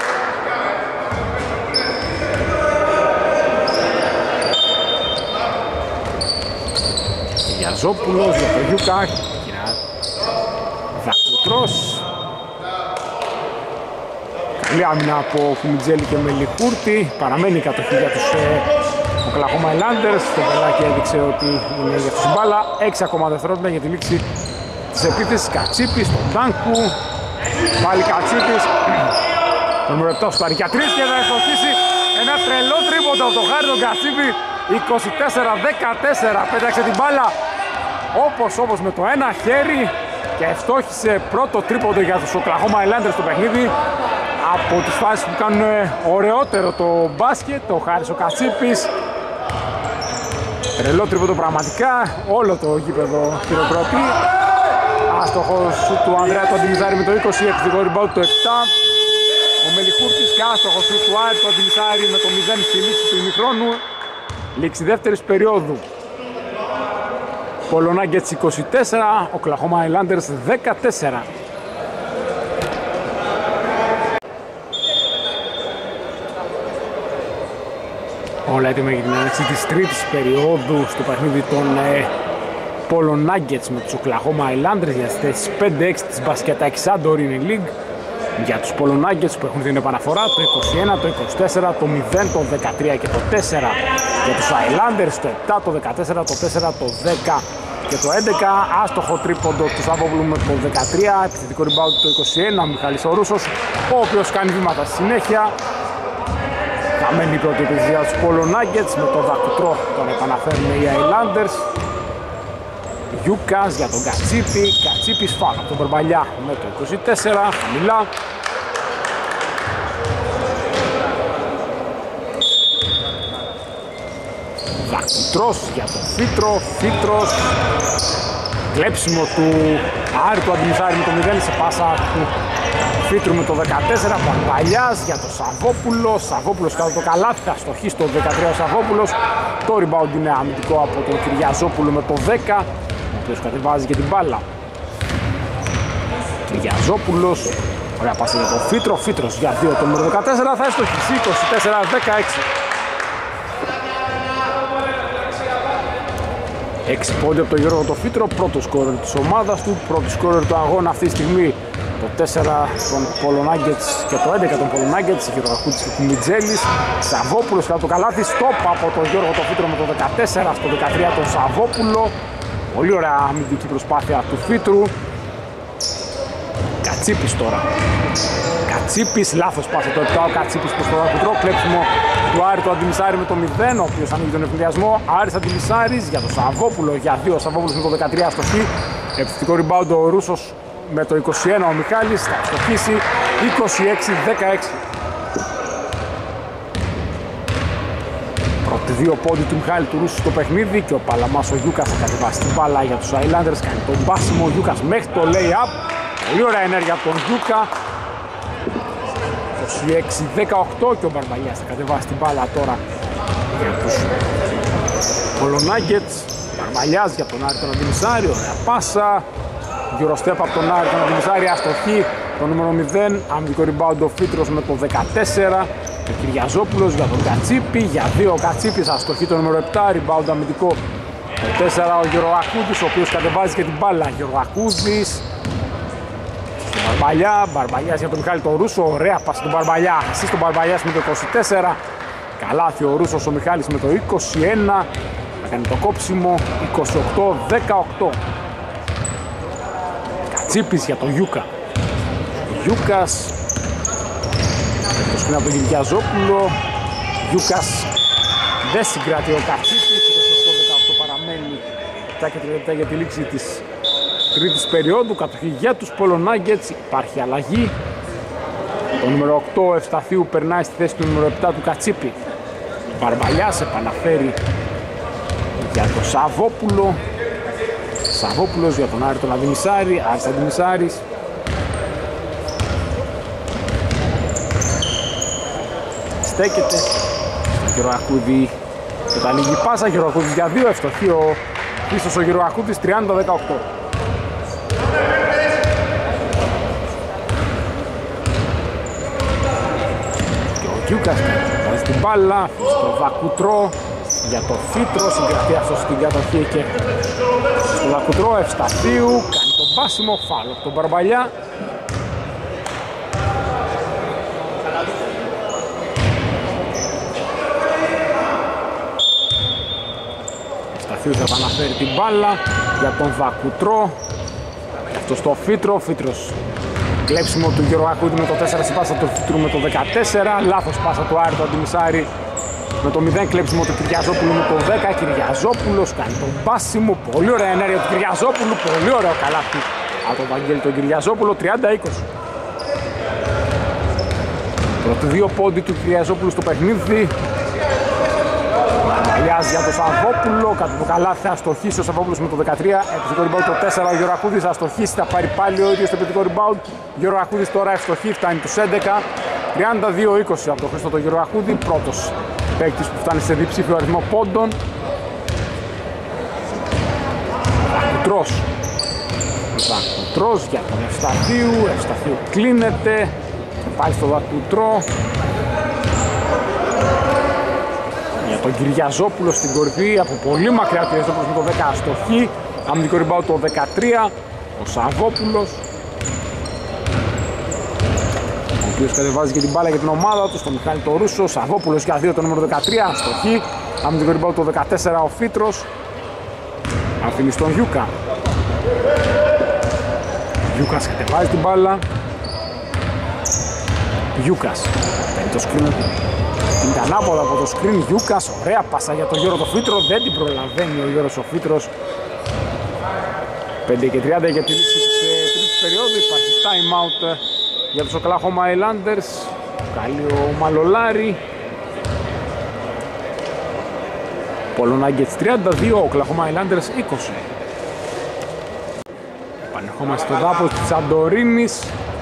S1: Κυριαζόπουλος για τον Γιούκα. Δακουτρός. Καλή άμυνα από Κουμιτζέλη και Μελιχούρτη. Παραμένει η κατοχή για τους Oklahoma Islanders. Το πελάκι έδειξε ότι είναι για τους μπάλα. έξι ακόμα δευτερόλεπτα για τη λήξη της επίθεσης. Κατσίπης στον Τάνκου. Πάλι Κατσίπης. Το νούμερο επτά στο για τρεις και θα ευστοχίσει ένα τρελό τρίποντο από το χάρι τον Κατσίπη. είκοσι τέσσερα δεκατέσσερα. Πέταξε την μπάλα όπως όπως με το ένα χέρι και ευστόχησε πρώτο τρίποντο για τους Οκλαχώμα Highlanders στο παιχνίδι. Από τις φάσεις που κάνουν ωραιότερο το μπάσκετ, το Χάρης ο Κατσίπης. Τρελό τρίποντο πραγματικά, όλο το γήπεδο χειροκροτεί. Άστοχος του Ανδρέα του Αντιμιζάρη με το είκοσι, επιθετικό rebound το επτά. Ο Μελιχούρτης και άστοχος του Άρη του Αντιμιζάρη με το μηδέν στη λήξη του ημιχρόνου. Λήξη δεύτερης περίοδου. Polo Nuggets είκοσι τέσσερα, Oklahoma Highlanders δεκατέσσερα. Όλα έτοιμα για την έναρξη της τρίτης περίοδου στο παιχνίδι των ε, Polo Nuggets με τους Oklahoma Highlanders για τις θέσεις πέντε έξι της μπασκετάκης Santorini League. Για τους Polo Nuggets που έχουν την επαναφορά το είκοσι ένα, το είκοσι τέσσερα, το μηδέν, το δεκατρία και το τέσσερα. Για τους Highlanders το επτά, το δεκατέσσερα, το τέσσερα, το δέκα και το έντεκα. Άστοχο τρίποντο του Σαββόπουλου με το δεκατρία, επιθετικό rebound το είκοσι ένα, ο Μιχάλης ο Ρούσος, ο οποίος κάνει βήματα στη συνέχεια. Χαμένη η πρώτη επίθεση για τους Polo Nuggets, με το δακουτρό τον επαναφέρουν οι Highlanders. Γιούκας για τον Κατσίπη, Κατσίπης φάουλ από τον Μπαρμπαλιά με το είκοσι τέσσερα, χαμηλά. Δακουτρός για τον Φίτρο, Φίτρος. Κλέψιμο του Άρη του Αντιμισάρη με το μηδέν σε πάσα του Φίτρου με το δεκατέσσερα. Μπαρμπαλιάς για τον Σαββόπουλο, Σαββόπουλος κάτω το καλάθι, θα στοχεί στο δεκατρία ο Σαββόπουλος. Το rebound είναι αμυντικό από τον Κυριαζόπουλο με το δέκα, ο οποίος κατεβάζει και την μπάλα. Κυριαζόπουλος, ωραία πάσα για τον Φίτρο, Φίτρος για δύο το νούμερο δεκατέσσερα, θα στοχίσει είκοσι τέσσερα δεκαέξι. έξι πόντια από τον Γιώργο το Φίτρο, πρώτο σκόρερ της ομάδας του, πρώτο σκόρερ του αγώνα αυτή τη στιγμή. Το τέσσερα των Polo Nuggets και το έντεκα των Polo Nuggets, Γεωργακούτης και Κουμιτζέλης. Σαββόπουλος κάτω το καλάθι, στόπ από τον Γιώργο το Φίτρο με το δεκατέσσερα, στο δεκατρία τον Σαββόπουλο. Πολύ ωραία αμυντική προσπάθεια του Φίτρου. Κατσίπης τώρα. Κατσίπης, λάθος πάσα το επτά, ο Κατσίπης προς το δακουτρό, κλέψιμο του Άρη του Αντιμισάρη με το μηδέν, ο οποίος ανοίγει τον ευνηδιασμό. Άρης Αντιμισάρης για τον Σαββόπουλο, για δύο, ο Σαββόπουλος με το δεκατρία αστοχή. Επιθετικό rebound ο Ρούσος με το είκοσι ένα, ο Μιχάλης θα αστοχίσει είκοσι έξι δεκαέξι. Πρώτοι δύο πόντι του Μιχάλη του Ρούσου στο παιχνίδι και ο Παλαμάς ο Γιούκας θα κατεβάσει την μπάλα για τους Highlanders, κάνει τον μπάσιμο ο Γιούκας μέχρι το lay-up. Πολύ ωραία ενέργεια από τον Γιούκα. είκοσι έξι δεκαοκτώ και ο Μπαρμπαλιάς θα κατεβάσει την μπάλα τώρα για τους Polo Nuggets. Μπαρμπαλιάς για τον Άρη τον Αντιμισάρη, ωραία πάσα. Γυροστέπ από τον Άρη τον Αντιμισάρη, αστοχή το νούμερο μηδέν. Αμυντικό rebound ο Φίτρος με το δεκατέσσερα. Ο Κυριαζόπουλος για τον Κατσίπη, για δύο ο Κατσίπης, αστοχή το νούμερο επτά. Rebound αμυντικό το τέσσερα ο Γεωργακούδης, ο οποίος κατεβάζει και την μπάλα. Γεωργακούδης. Μπαρμπαλιά, Μπαρμπαλιάς για τον Μιχάλη τον Ρούσο, ωραία πάση του Μπαρμπαλιά, εσείς τον Μπαρμπαλιάς με το είκοσι τέσσερα, καλάθι ο Ρούσος, ο Μιχάλης με το είκοσι ένα, θα κάνει το κόψιμο, είκοσι οκτώ δεκαοκτώ. Κατσίπης για τον Γιούκα, Γιούκας, το σκηνά από τον Κυριαζόπουλο, Γιούκας δεν συγκρατεί ο Κατσίπης, είκοσι οκτώ δεκαοκτώ παραμένει επτά και τριάντα λεπτά για τη λήξη της τρίτης περίοδου, κατοχή για τους Polo Nuggets, υπάρχει αλλαγή. Το νούμερο οκτώ Ευσταθίου περνάει στη θέση του νούμερο επτά του Κατσίπη. Μπαρμπαλιάς επαναφέρει για τον Σαββόπουλο. Σαββόπουλος για τον Άρη τον Αντιμισάρη, Άρης Αντιμισάρης. Στέκεται στον Γεωργακούδη και τα λίγη πάσα, Γεωργακούδης για δύο, ευστοχή ο Χρήστος ο Γεωργακούδης, τριάντα δεκαοκτώ. Γιούκας βάζει την μπάλα στο Δακουτρό για το Φίτρο, συγκρατεί αυτό στην κατοχή και στο Δακουτρό Ευσταθίου, κάνει τον πάσιμο φάουλ από τον Μπαρμπαλιά. Ευσταθίου θα επαναφέρει την μπάλα για τον Δακουτρό, αυτό στο Φίτρο, Φίτρος. Κλέψιμο του Γεωργακούδη με το τέσσερα, στην πάσα του Φίτρου με το δεκατέσσερα, λάθος πάσα του Άρη του Αντιμισάρη με το μηδέν κλέψιμο του Κυριαζόπουλου με το δέκα. Κυριαζόπουλος κάνει τον πάσιμο. Πολύ ωραία ενέργεια του Κυριαζόπουλου. Πολύ ωραίο καλάθι από τον Βαγγέλη τον Κυριαζόπουλο. τριάντα είκοσι. Πρώτοι δύο πόντι του Κυριαζόπουλου στο παιχνίδι. Μαλιάζει για τον Σαββόπουλο. Κατά το καλάθι θα αστοχίσει ο Σαββόπουλος με το δεκατρία. Επιθετικό rebound το τέσσερα. Ο Γεωργακούδης θα αστοχίσει. Θα πάρει πάλι ο ίδιος το επιθετικό rebound. Γεωργακούδης τώρα ευστοχεί. Φτάνει τους έντεκα. τριάντα δύο είκοσι από τον Χρήστο τον Γεωργακούδη. Πρώτος παίκτης που φτάνει σε διψήφιο αριθμό πόντων. Δακουτρός. Δακουτρός για τον Ευσταθίου. Ευσταθίου κλείνεται. Πάλι στο Δακουτρό. Για τον Κυριαζόπουλο στην κορυφή. Από πολύ μακριά ο Κυριαζόπουλος με το δέκα αστοχή. Αμυντικό rebound το δεκατρία. Ο Σαββόπουλος. Ο οποίος κατεβάζει και την μπάλα για την ομάδα του. Στο Μιχάλη το Ρούσο. Σαββόπουλος για δύο το νούμερο δεκατρία. Αστοχή. Αμυντικό rebound το δεκατέσσερα. Ο Φίτρος. Αφήνει στον Γιούκα. Γιούκας κατεβάζει την μπάλα. Γιούκας. Παίρνει το screen. Την ανάποδα από το screen. Γιούκας. Ωραία πάσα για τον Γιώργο το Φίτρο. Δεν την προλαβαίνει ο Γιώργος ο Φίτρος. πέντε και τριάντα για τη λήξη της ε, τρίτης περίοδου. Υπάρχει time out ε, για τους Oklahoma Highlanders. Καλή ο Μαλολάρη. Polo Nuggets τριάντα δύο, Oklahoma Highlanders είκοσι. Επανερχόμαστε στο δάπος της Σαντορίνης.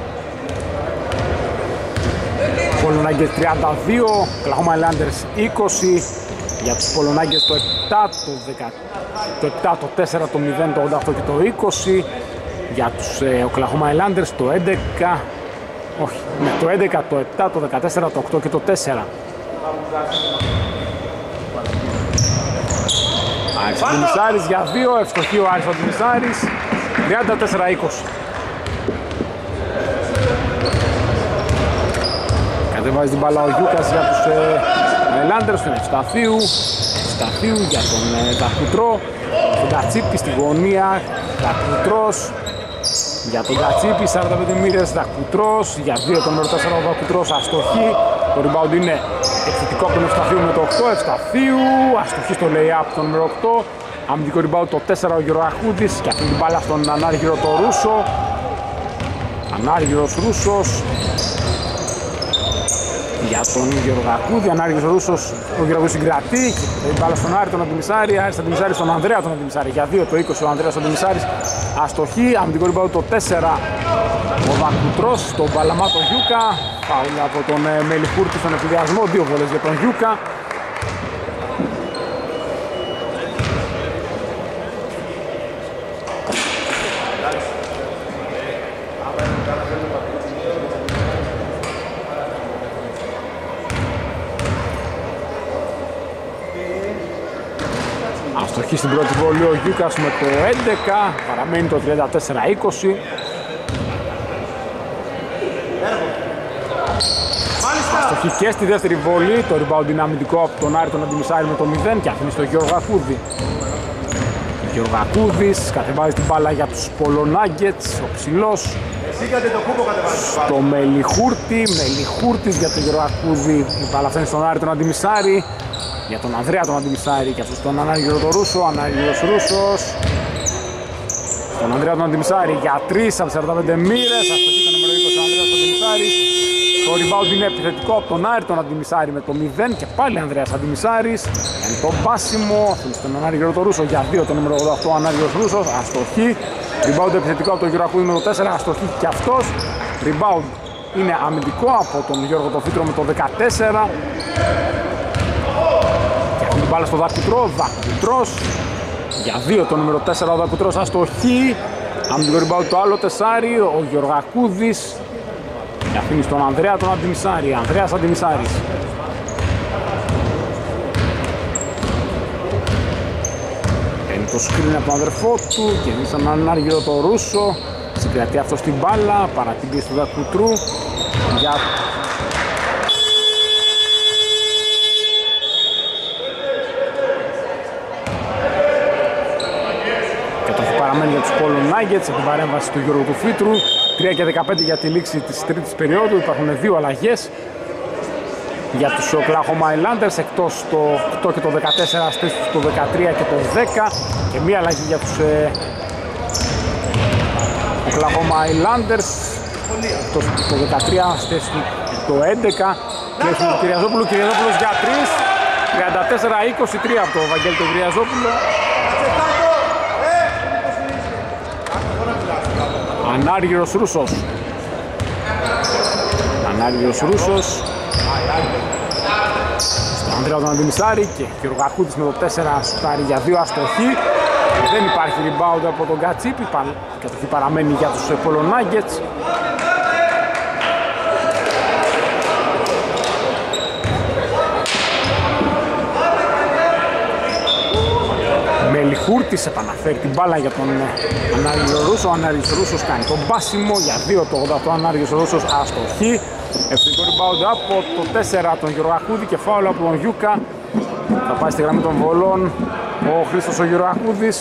S1: Polo Nuggets τριάντα δύο, Oklahoma Highlanders είκοσι. Για τους Polo Nuggets το επτά, το δέκα, το επτά, το τέσσερα, το μηδέν, το ογδόντα οκτώ και το είκοσι. Για τους ε, Oklahoma Highlanders το έντεκα, όχι, ναι, το έντεκα, το επτά, το δεκατέσσερα, το οκτώ και το τέσσερα. Άρης Αντιμισάρης για δύο, ευστοχή ο Άρης Αντιμισάρης, τριάντα τέσσερα είκοσι. Κατεβάζει την μπάλα ο Γιούκας για τους ε, Highlanders, τον Ευσταθίου, Ευσταθίου για τον ε, Δακουτρό, τον Κατσίπη στη γωνία, Δακουτρός, για τον Κατσίπη, σαράντα πέντε μοίρες, Δακουτρός, για δύο τον νούμερο τέσσερα ο Δακουτρός, αστοχή, το rebound είναι επιθετικό από τον Ευσταθίου με το οκτώ, Ευσταθίου, αστοχή στο lay-up το νούμερο οκτώ, αμυντικό rebound το τέσσερα ο Γεωργακούδης και αυτή την μπάλα στον ανάργυρο το Ρούσο, ανάργυρος Ρούσος, για τον Γεωργακούδη, ανάργυρος Ρούσος, ο Γεωργακούδης συγκρατεί, την μπάλα στον Άρη τον Αντιμισάρη, Άρης Αντιμισάρη στον Ανδρέα τον Αντιμισάρη, για δύο το είκοσι ο Ανδρέας Αντιμισάρης, αστοχή, αμυντικό rebound το τέσσερα ο Δακουτρός, τον Παλαμάτο Γιούκα, φάουλ από τον ε, Μελιχούρτη στον εφηδιασμό, δύο βολές για τον Γιούκα. Αστοχή στην πρώτη βολή ο Γιούκας με το έντεκα, παραμένει το τριάντα τέσσερα είκοσι. Αστοχή και στη δεύτερη βολή, το rebound είναι αμυντικό από τον Άρη τον Αντιμισάρη με το μηδέν και αφήνει στο Γεωργακούδη. Ο Γεωργακούδης κατεβάζει την μπάλα για τους Polo Nuggets, ο ψηλός. Στο Μελιχούρτη, Μελιχούρτης για τον Γεωργακούδη, η μπάλα φτάνει στον Άρη τον Αντιμισάρη. Για τον Ανδρέα τον Αντιμισάρη και αυτός τον Ανάργυρο τον Ρούσο, Ανάργυρος Ρούσος. Τον Ανδρέα τον Αντιμισάρη για τρεις από σαράντα πέντε μοίρες, αστοχή το νούμερο είκοσι ο Ανδρέας τον Αντιμισάρης. Το rebound είναι επιθετικό από τον Άρη τον Αντιμισάρη με το μηδέν και πάλι Ανδρέας Αντιμισάρης. Κάνει το πάσιμο, αφήνει στον Ανάργυρο τον Ρούσο για δύο το νούμερο ογδόντα οκτώ ο Ανάργυρος Ρούσος, αστοχή. Rebound επιθετικό από τον Γεωργακούδη με το τέσσερα, αστοχή και αυτός. Rebound είναι αμυντικό από τον Γιώργο το Φίτρο με το δεκατέσσερα. Την μπάλα στο Δακουτρό, Δακουτρός για δύο το νούμερο τέσσερα ο Δακουτρός, αστοχή. Αμυντικό rebound το άλλο τεσάρι, ο Γεωργακούδης και αφήνει στον Ανδρέα τον Αντιμισάρη, Ανδρέας Αντιμισάρης. Παίρνει το screen από τον αδερφό του και εμεί στον ανάργυρο το Ρούσο, συγκρατεί αυτό στην μπάλα, παρά την πίεση του Δακουτρού για για τους Polo Nuggets, από την παρέμβαση του Γιώργου του Φίτρου. τρία και δεκαπέντε για τη λήξη της τρίτης περίοδου, υπάρχουν δύο αλλαγές. για τους Oklahoma Highlanders, εκτός το οκτώ και το δεκατέσσερα, στις το δεκατρία και το δέκα, και μία αλλαγή για τους ε, Oklahoma Highlanders, εκτός το δεκατρία, στις το έντεκα, κλέψιμο του Κυριαζόπουλου, Κυριαζόπουλος για τρεις, τριάντα τέσσερα είκοσι τρία από το Βαγγέλη τον Κυριαζόπουλο. Ανάργυρος Ρούσος. Ανάργυρος Ρούσος. Στον Ανδρέα τον Αντιμισάρη και Γεωργακούτης με το τέσσερα σουτάρει για δύο αστοχή. Δεν υπάρχει rebound από τον Κατσίπη, η κατοχή παραμένει για τους Polo Nuggets. Μελιχούρτης επαναφέρει την μπάλα για τον Ανάργυρο Ρούσο. Ο Ανάργυρος Ρούσος κάνει τον πάσιμο για δύο το ογδόντα οκτώ. Ανάργυρος Ρούσος αστοχή. Ευθυντικό rebound από το τέσσερα τον Γεωργακούδη και φάουλ από τον Γιούκα. Θα πάει στη γραμμή των βολών ο Χρήστος ο Γεωργακούδης.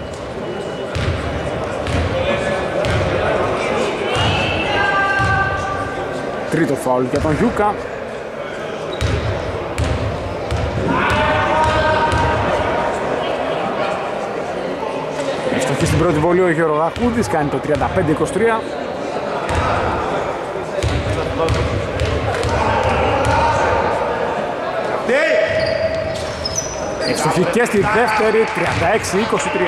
S1: Τρίτο φάουλ για τον Γιούκα. Ευστοχή στην πρώτη βολή ο Γεωργακούδης, κάνει το τριάντα πέντε είκοσι τρία. Ευστοχή και στη δεύτερη, τριάντα έξι είκοσι τρία.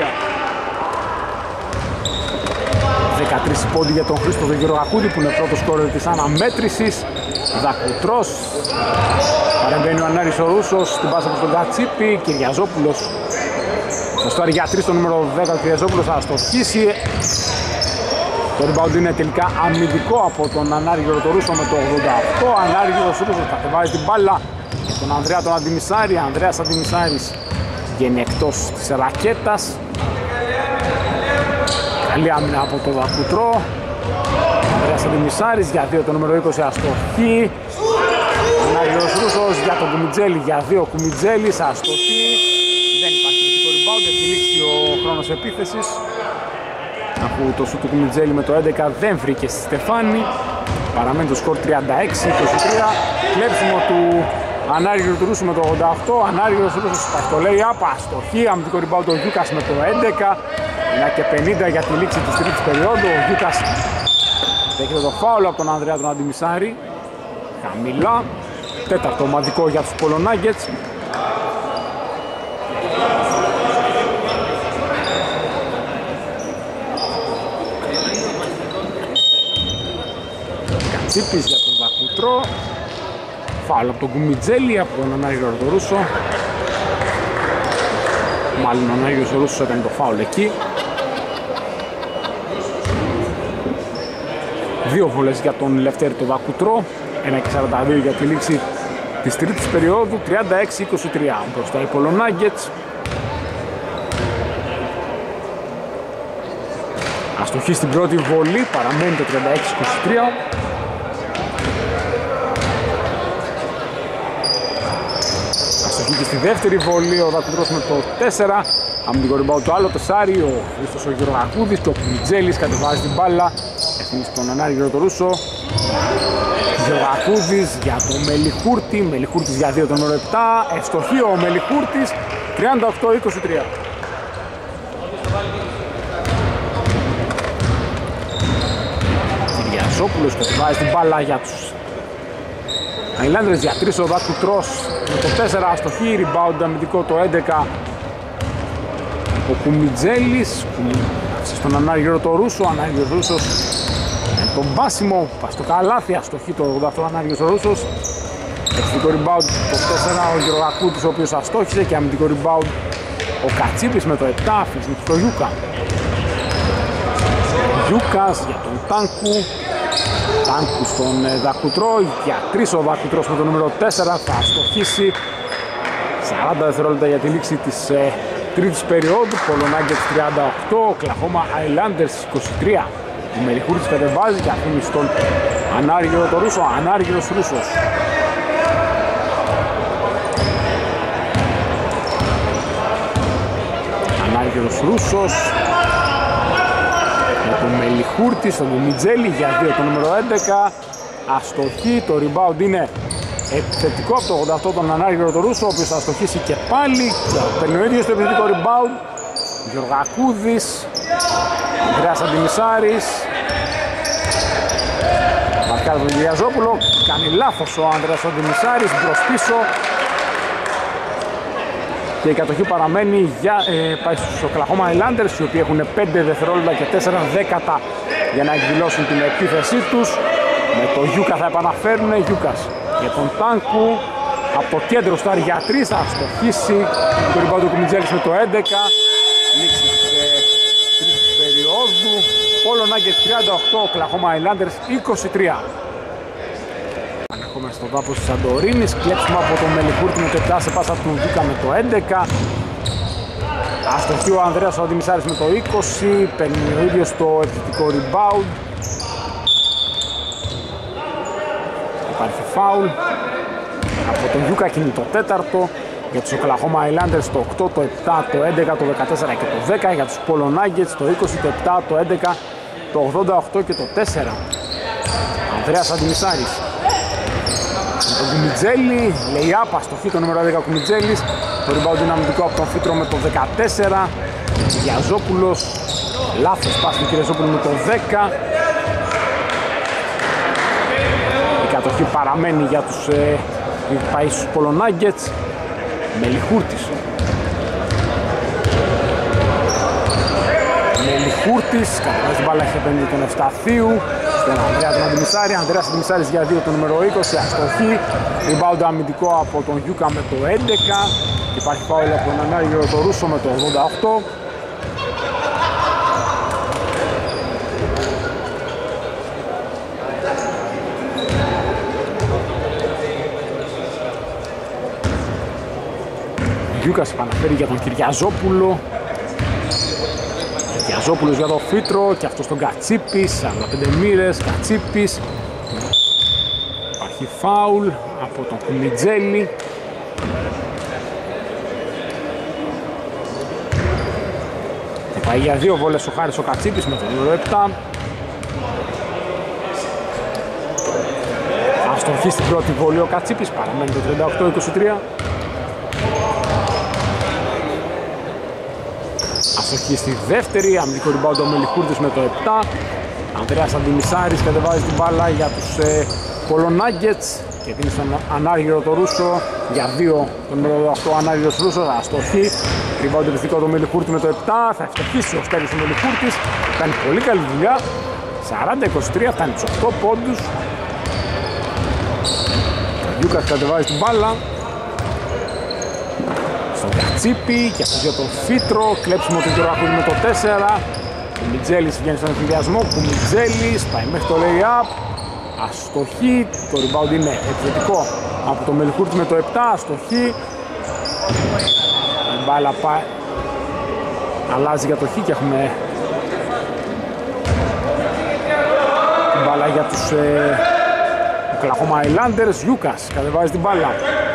S1: δεκατρείς πόντι για τον Χρήστο τον Γεωργακούδη που είναι πρώτο σκόρερ της αναμέτρησης. Δακουτρός. Παρεμβαίνει ο Ανάρης ο Ρούσος στην πάσα προς τον Κατσίπη. Κυριαζόπουλος. Το στάρι για τρεις το νούμερο δέκα ο Κυριαζόπουλος θα αστοχίσει. Το rebound είναι τελικά αμυντικό από τον Ανάργυρο το Ρούσο με το ογδόντα οκτώ. Ανάργυρος Ρούσος κατεβάζει την μπάλα για τον Ανδρέα τον Αντιμισάρη. Ανδρέας Αντιμισάρης βγαίνει εκτός της ρακέτας. Καλή άμυνα από το Δακουτρό. Ανδρέας Αντιμισάρης για δύο το νούμερο είκοσι αστοχή. Ανάργυρος Ρούσος για τον Κουμιτζέλη για δύο Κουμιτζέλης αστοχή. Δεν υπάρχει το rebound, έχει λήξει ο χρόνος επίθεσης. Αφού το σου του Κουμιτζέλη με το έντεκα δεν βρήκε στη Στεφάνη. Παραμένει το σκορ τριάντα έξι είκοσι τρία. Κλέψιμο του Ανάργυρου του Ρούσου με το ογδόντα οκτώ. Ανάργυρος Ρούσος το λέει άπα αστοχή. Αμυντικό rebound ο Γιούκας με το έντεκα. ένα και πενήντα για τη λήξη της τρίτης περίοδου. Ο Γιούκας δέχεται το φάουλ από τον Ανδρέα τον Αντιμισάρη. Χαμηλά. Τέταρτο ομαδικό για τους Polo Nuggets. Κατσίπης για τον Δακουτρό. Φάουλ από τον Κουμιτζέλη, από τον Ανάργυρο το Ρούσο. Μάλλον ο Ανάργυρος ο Ρούσος έκανε το φάουλ εκεί. Δύο βολές για τον Λευτέρη το Δακουτρό. ένα και σαράντα δύο για τη λήξη της τρίτης περίοδου. τριάντα έξι είκοσι τρία μπροστά οι Polo Nuggets. Αστοχή στην πρώτη βολή, παραμένει το τριάντα έξι είκοσι τρία. Αστοχή και στη δεύτερη βολή, ο Δακουτρός με το τέσσερα. Αμυντικό rebound το άλλο τεσάρι, ο Χρήστος ο Γεωργακούδης και ο Κουμιτζέλης κατεβάζει την μπάλα. Ευθύνει στον Ανάργυρο το Ρούσο. Γεωργακούδης για τον Μελιχούρτη, Μελιχούρτης για δύο το νούμερο επτά. Ευστοχή ο Μελιχούρτης, τριάντα οκτώ είκοσι τρία. Κυριαζόπουλος κατεβάζει την μπάλα για τους Highlanders για τρεις ο Δακουτρός με το τέσσερα αστοχή, rebound αμυντικό το έντεκα. Ο Κουμιτζέλης, στον Ανάργυρο το Ρούσο, ο Ανάργυρος Ρούσος με τον πάσιμο, πας στο καλάθι, αστοχή το ογδόντα οκτώ ο Ανάργυρος Ρούσος. Ευθυντικό rebound το τέσσερα ο Γεωργακούτης ο οποίος αστόχησε και αμυντικό rebound ο Κατσίπης με το επτά, αφήνει στο Γιούκα. Γιούκας για τον Τάνκου. Τάνκου στον Δακουτρό, για τρεις ο Δακουτρός με το νούμερο τέσσερα θα αστοχίσει. σαράντα δευτερόλεπτα για τη λήξη της ε, τρίτης περίοδου. Polo Nuggets τριάντα οκτώ, Oklahoma Highlanders είκοσι τρία. Ο Μελιχούρτης κατεβάζει και αφήνει στον Ανάργυρο το Ρούσο, Ανάργυρος Ρούσος. Ανάργυρος Ρούσος. Με τον Μελιχούρτη στον Κουμιτζέλη για δύο το νούμερο έντεκα. Αστοχή, το rebound είναι επιθετικό από το ογδόντα οκτώ τον Ανάργυρο τον Ρούσο, ο οποίος θα στοχίσει και πάλι. Παίρνει ο ίδιος το επιθετικό rebound. Γεωργακούδης, Ανδρέας Αντιμισάρης. Μαρκάρει τον Κυριαζόπουλο, κάνει λάθος ο Ανδρέας Αντιμισάρης, μπρος πίσω. Και η κατοχή παραμένει για, ε, πάει στους Οκλαχώμα Highlanders, οι οποίοι έχουν πέντε δευτερόλεπτα και τέσσερα δέκατα για να εκδηλώσουν την επίθεσή τους. Με το Γιούκα θα επαναφέρουν, Γιούκας για τον Τάνκου. Από το κέντρο στο για τρία θα στοχίσει το rebound του Κουμιτζέλης με το έντεκα. Λήξη της ε, τρίτης περίοδου. Πόλο Nuggets τριάντα οκτώ, Οκλαχώμα Highlanders είκοσι τρία. Ανέχομαι στον τάπο της Σαντορίνης, κλέψουμε από τον Μελικούρτη με το επτά σε πάσα του Γιούκα με το έντεκα. Αστοχεί ο Ανδρέας ο Αντιμισάρης με το είκοσι, παίρνει ο ίδιος το επιθετικό rebound. Υπάρχει φάουλ. Από τον Γιούκα και είναι το τέταρτο. Για τους Οκλαχώμα Highlanders το οκτώ, το επτά, το έντεκα, το δεκατέσσερα και το δέκα. Για τους Πόλο Nuggets το είκοσι, το επτά, το έντεκα, το ογδόντα οκτώ και το τέσσερα. Ανδρέας Αντιμισάρης. Με τον Κουμιτζέλη, λέει άπα στοχή το νούμερο έντεκα Κουμιτζέλης. Το rebound δυναμητικό από τον Φίτρο με το δεκατέσσερα. Κυριαζόπουλος, λάθος πάση του Κυριαζόπουλου με το δέκα. Η κατοχή παραμένει για τους ε, πάει στους Πόλο Nuggets. Μελιχούρτης. Μελιχούρτης, κατεβάζει την μπάλα, έχει επένδυει τον Ευσταθίου. Στον Ανδρέα τον Αντιμισάρη, Ανδρέας Αντιμισάρης για δύο το νούμερο είκοσι, αστοχή. Rebound αμυντικό από τον Γιούκα με το έντεκα. Υπάρχει φάουλ από τον Ανάργυρο τον Ρούσο με το ογδόντα οκτώ. Γιούκας επαναφέρει για τον Κυριαζόπουλο. Κυριαζόπουλος για τον Φίτρο και αυτός τον Κατσίπης, σαράντα πέντε μοίρες, Κατσίπης. Υπάρχει φάουλ από τον Κουμιτζέλη. Και πάει για δύο βόλες ο Χάρης ο Κατσίπης με το νούμερο επτά. Αστοχή στην πρώτη βόλη ο Κατσίπης, παραμένει το τριάντα οκτώ είκοσι τρία. Αστοχή στη δεύτερη, αμυντικό rebound ο Μελιχούρτης με το επτά. Ανδρέας Αντιμισάρης κατεβάζει την μπάλα για τους ε, Πόλο Nuggets και δίνει στον Ανάργυρο το Ρούσο για δύο το νούμερο οκτώ Ανάργυρος Ρούσος, αστοχή. Rebound επιθετικό το Μελιχούρτη με το επτά, θα ευτυχίσει ο Στέλιος ο Μελιχούρτης, κάνει πολύ καλή δουλειά. σαράντα είκοσι τρία, φτάνει τους οκτώ πόντους. Ο Γιούκας κατεβάζει την μπάλα στον Κατσίπη και αυτός για τον Φίτρο, κλέψιμο του Γεωργακούδη με το τέσσερα. Κουμιτζέλης βγαίνει στον εφηδιασμό, Κουμιτζέλης πάει μέχρι το lay-up, αστοχή, το rebound είναι επιθετικό από το Μελιχούρτη με το επτά, αστοχή. Η μπάλα πάει, αλλάζει για το χ και έχουμε την μπάλα για τους ε, Οκλαχώμα Highlanders. Γιούκας κατεβάζει την μπάλα.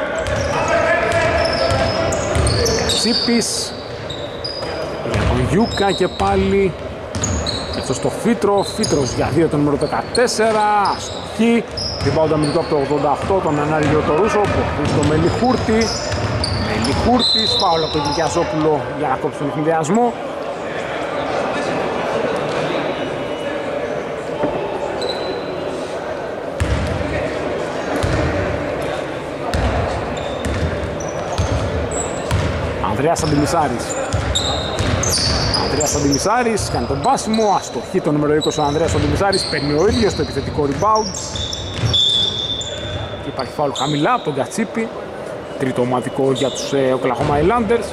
S1: Τσίπης για τον Γιούκα και πάλι και αυτό στο Φίτρο, Φίτρος για δύο το νούμερο δεκατέσσερα, αστοχή. Rebound αμυντικό από το ογδόντα οκτώ τον Ανάργυρο το Ρούσο, που στο Μελιχούρτη. Μελιχούρτης, φάουλ από τον Κυριαζόπουλο για να κόψει τον ευνηδιασμό. Ανδρέας Αντιμισάρης. Ανδρέας Αντιμισάρης κάνει τον πάσιμο, αστοχή το νούμερο είκοσι ο Ανδρέας Αντιμισάρης, παίρνει ο ίδιος το επιθετικό rebound. Υπάρχει φάουλ χαμηλά από τον Κατσίπη, τρίτο ομαδικό για τους ε, Οκλαχώμα Highlanders.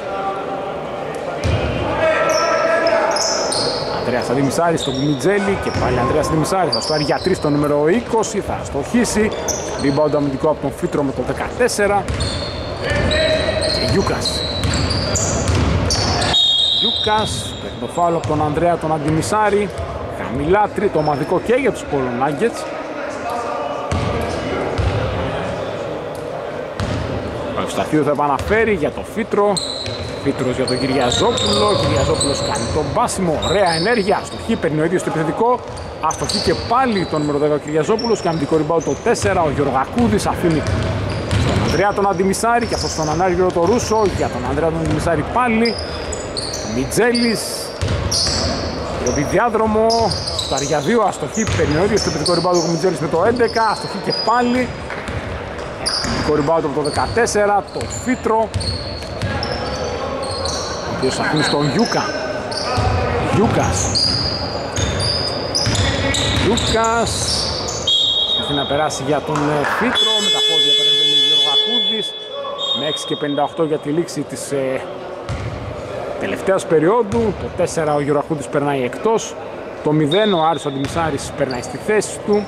S1: Ανδρέας Αντιμισάρης στον Κουμιτζέλη και πάλι Ανδρέας Αντιμισάρης θα στάρει για τρία το νούμερο είκοσι, θα αστοχίσει. Rebound αμυντικό από τον Φίτρο με το δεκατέσσερα. Και Γιούκας. Γιούκας, παίρνει το φάουλ από τον Ανδρέα τον Αντιμισάρη. Χαμηλά, τρίτο ομαδικό και για τους Πόλο Nuggets. Ο Ευσταθίου θα επαναφέρει για το Φίτρο. Φίτρος για τον Κυριαζόπουλο. Ο Κυριαζόπουλος κάνει τον πάσιμο, ωραία ενέργεια. Αστοχή, παίρνει ο ίδιος το επιθετικό. Αστοχή και πάλι τον νούμερο δέκα ο Κυριαζόπουλος. Και αμυντικό rebound το τέσσερα. Ο Γεωργακούδης αφήνει Ανδρέα τον Αντιμισάρη και αυτό στον Ανάργυρο το Ρούσο. Για τον Ανδρέα τον Αντιμισάρη πάλι. Μιτζέλης. Ρωτή διάδρομο. Στο αριά δύο, αστοχή. Παίρνει ο ίδιος το επιθετικό ριμπάουντ ο Μιτζέλης με το έντεκα. Αστοχή και πάλι. Το ριμπάουντ από το δεκατέσσερα. Το Φίτρο. Ο οποίος αφήνει στον Γιούκα. Γιούκας. Γιούκας. Έχει να περάσει για τον Φίτρο. Με τα πόδια παρέμβαίνει ο Γιωργακούδης. Με έξι και πενήντα οκτώ για τη λήξη της ε, τελευταίας περίοδου. Το τέσσερα ο Γιωργακούδης περνάει εκτός. Το μηδέν ο Άρης ο Αντιμισάρης περνάει στη θέση του.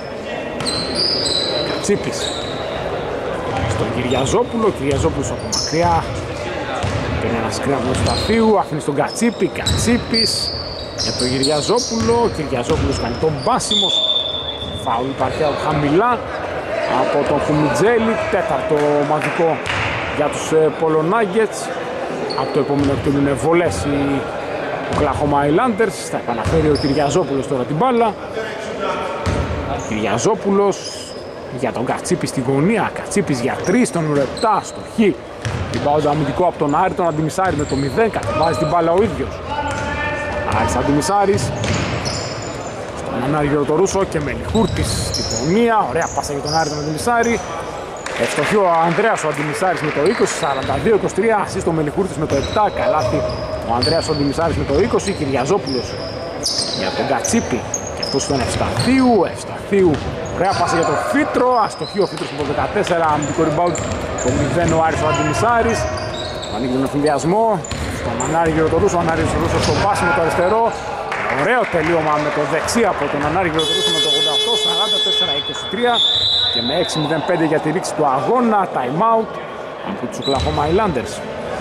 S1: Κατσίπης στον Κυριαζόπουλο. Ο Κυριαζόπουλος από μακριά. Παίρνει ένα σκριν από το Σταφίου. Αφήνει στον Κατσίπη. Κατσίπης για τον Κυριαζόπουλο. Ο Κυριαζόπουλος κάνει τον μπάσιμο. Φάουλ υπάρχει από χαμηλά από τον Κουμιτζέλη. Τέταρτο ομαδικό για τους Πολωνάγκετς. Από το επόμενο εκτίμημα είναι βολές οι Οκλαχώμα Highlanders. Θα επαναφέρει ο Κυριαζόπουλος τώρα την μπάλα. Ο Κυριαζόπουλος για τον Κατσίπη στη γωνία. Κατσίπης για τρία στον ουρεπτά στο χ. Ριμπάουντ αμυντικό από τον Άρη τον Αντιμισάρη με το μηδέν. Κατεβάζει την μπάλα ο ίδιος. Άρης Αντιμισάρης. Στον Ανάργυρο το Ρούσο και με Λιχούρτης στη γωνία. Ωραία πάσα για τον Άρη τον Αντιμισάρη. Ευστοχή ο Ανδρέας ο Αντιμισάρης με το είκοσι, σαράντα δύο είκοσι τρία. Ασίστ ο Μελιχούρτης με το επτά. Καλάθι ο Ανδρέας ο Αντιμισάρης με το είκοσι. Κυριαζόπουλος για τον Κατσίπη. Και αυτός ήταν Ευσταθίου. Ευσταθίου. Ωραία πάσα για τον Φίτρο. Αστοχή ο Φίτρος με το δεκατέσσερα. Αμυντικό ριμπάουντ το μηδέν ο Άρης ο Αντιμισάρης. Ανοίγει τον εφηδιασμό. Στον Ανάργυρο το Ρούσο. Ο Ανάργυρος το Ρούσο στο πάσι με το αριστερό. Ωραίο τελείωμα με το δεξί από τον Ανάργυρο το Ρούσο με το ογδόντα οκτώ σαράντα τέσσερα είκοσι τρία. Και με έξι μηδέν πέντε για τη λήξη του αγώνα. Time out από τους Οκλαχώμα Highlanders.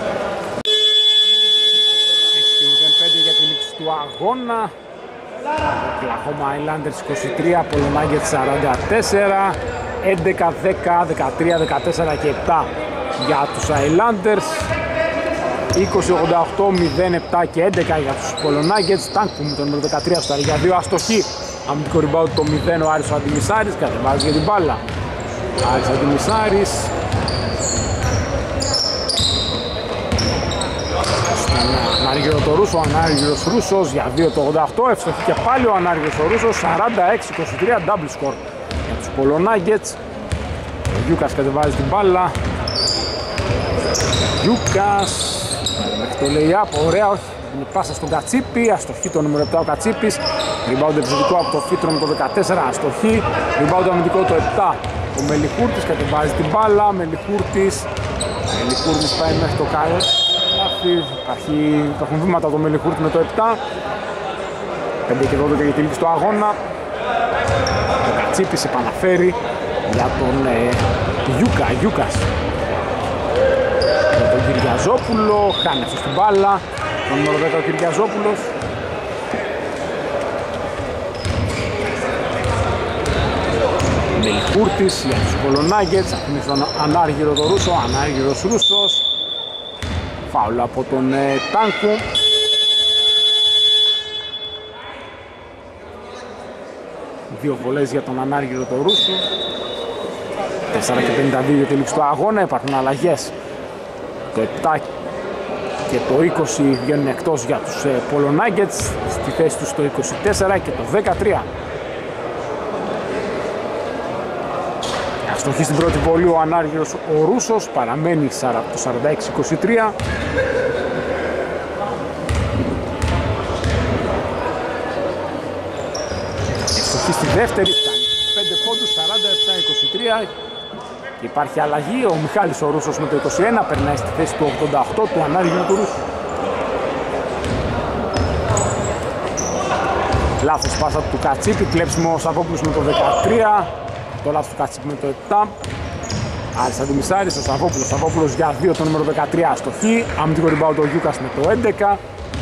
S1: έξι μηδέν πέντε για τη λήξη του αγώνα. Οκλαχώμα Highlanders είκοσι τρία, Πολωνάγκετς σαράντα τέσσερα, έντεκα δέκα, δεκατρία δεκατέσσερα και επτά για τους Highlanders. είκοσι ογδόντα οκτώ, μηδέν επτά και έντεκα για τους Πολωνάγκετς. Τάνκου με τον νούμερο δεκατρία στο για δύο αστοχή. Αμυντικό ριμπάουντ το μηδέν ο Άρης ο Αντιμισάρης. Κατεβάζει για την μπάλα. Άρης Αντιμισάρης. Στον Ανάργυρο το Ρούσο. Ο Ανάργυρος Ρούσος για δύο το ογδόντα οκτώ. Ευστοχή και πάλι ο Ανάργυρος ο Ρούσος. σαράντα έξι είκοσι τρία double score για τους Πολωνάγκετς. Ο Γιούκας κατεβάζει την μπάλα. Γιούκας μέχρι το lay-up, ωραία, όχι, είναι πάσα στον Κατσίπη, αστοχή το νούμερο επτά ο Κατσίπης. Ριμπάουντ επιθετικό από το Φίτρο με το δεκατέσσερα, αστοχή. Ριμπάουντ αμυντικό το επτά ο Μελιχούρτης, κατεβάζει την μπάλα. Μελιχούρτης, Μελιχούρτης πάει μέχρι το καλάθι. Υπάρχουν βήματα από το Μελιχούρτη με το επτά. πέντε και δώδεκα για τη λήξη του αγώνα. Ο Κατσίπης επαναφέρει για τον ε, Γιούκα, Γιούκας. Για τον Κυριαζόπουλο, χάνει αυτό στην μπάλα. Τον νούμερο δέκα ο Κυριαζόπουλος. Μελιχούρτης για τους Πολωνάγκετς, αφήνει στον Ανάργυρο το Ρούσο, Ανάργυρος Ρούσος. Φάουλ από τον ε, Τάνκου. Δύο βολές για τον Ανάργυρο το Ρούσο. τέσσερα και πενήντα δύο για τη λήξη του αγώνα, υπάρχουν αλλαγές. Το επτά και το είκοσι βγαίνουν εκτός για τους ε, Πολωνάγκετς, στη θέση τους το είκοσι τέσσερα και το δεκατρία. Αστοχή στην πρώτη βολή ο Ανάργυρος ο Ρούσος, παραμένει το σαράντα έξι είκοσι τρία. Αστοχή στη δεύτερη, φτάνει πέντε πόντους, σαράντα επτά είκοσι τρία. Υπάρχει αλλαγή, ο Μιχάλης ο Ρούσος με το είκοσι ένα περνάει στη θέση του ογδόντα οκτώ του Ανάργυρου του Ρούσου. Λάθος πάσα του Κατσίπη, κλέψιμο ο Σαββόπουλος με το δεκατρία. Το λάθος του Κατσίπη με το επτά. Άρης Αντιμισάρης, ο Σαββόπουλος, Σαββόπουλος για δύο το νούμερο δεκατρία αστοχή. Αμυντικό ριμπάουντ ο Γιούκας με το έντεκα.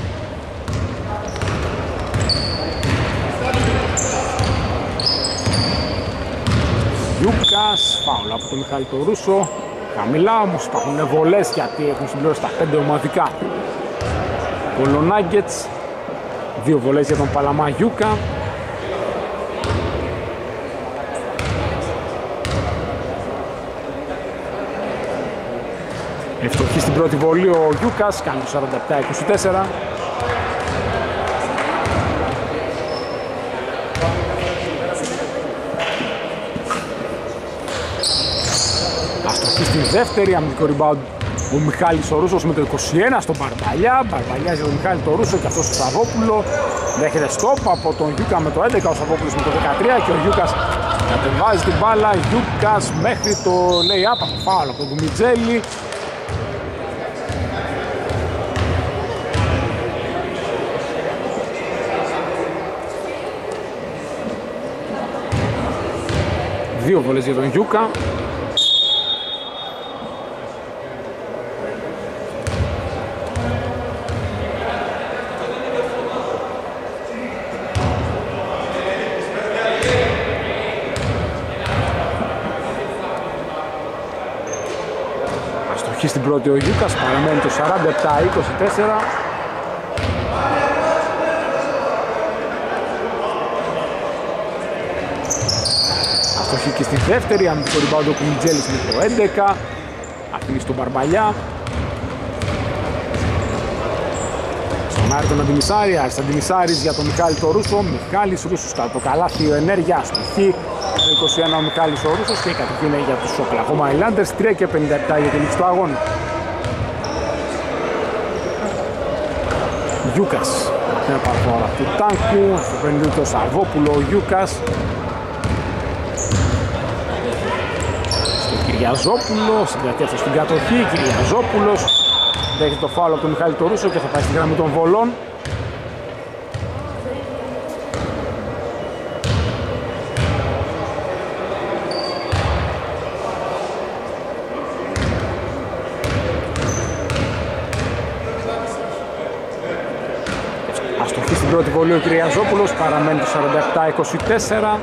S1: Γιούκας, φάουλ από τον Μιχάλη το Ρούσο. Χαμηλά όμως υπάρχουν βολές γιατί έχουν συμπληρώσει τα πέντε ομαδικά. Πολωνάγκετς, δύο βολές για τον Παλαμά Γιούκα. Ευτοχή στην πρώτη βολή ο Γιούκας, κάνει το σαράντα επτά είκοσι τέσσερα. Αστοχή στην δεύτερη, αμυντικό rebound ο Μιχάλης ο Ρούσος με το είκοσι ένα στον Μπαρμπαλιά. Μπαρμπαλιάς για τον Μιχάλη το Ρούσο και αυτός στο Σαββόπουλο. Δέχεται στόπ από τον Γιούκα με το έντεκα, ο Σαββόπουλος με το δεκατρία και ο Γιούκας κατεβάζει την μπάλα. Γιούκας μέχρι το lay-up, φάουλ από τον Κουμιτζέλη. Δύο βολές για τον Γιούκα. Αστοχή στην πρώτη ο Γιούκας, παραμένει το σαράντα επτά είκοσι τέσσερα. Αστοχή και στη δεύτερη, αμυντικό rebound ο Κουμιτζέλης με το έντεκα. Αφήνει στον Μπαρμπαλιά. Στον Άρη τον Αντιμισάρη, Άρης Αντιμισάρης για τον Μιχάλη το Ρούσο. Μιχάλης Ρούσος κατά το καλάθι, ενέργεια, αστοχή. Το είκοσι ένα ο Μιχάλης ο Ρούσος και η κατοχή είναι για τους Οκλαχώμα Highlanders. τρία και πενήντα επτά για τη λήξη του αγώνα. Γιούκας, την επαρχώρα του Τάνκου, στο πενήντα το Σαββόπουλο ο Γιούκας. Κυριαζόπουλο, συγκρατεί αυτό στην κατοχή, Κυριαζόπουλος δέχεται το φάουλ από τον Μιχάλη το Ρούσο και θα πάει στη γραμμή των βολών. Αστοχή στην πρώτη βολή ο Κυριαζόπουλος, παραμένει το σαράντα επτά είκοσι τέσσερα.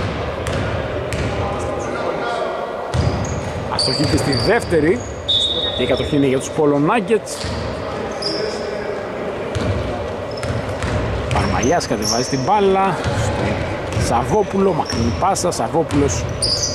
S1: Αστοχή και στη δεύτερη και η κατοχή είναι για τους Polo Nuggets. Παρμαλιάς κατεβάζει την μπάλα στον Σαββόπουλο, μακρινή πάσα, Σαββόπουλος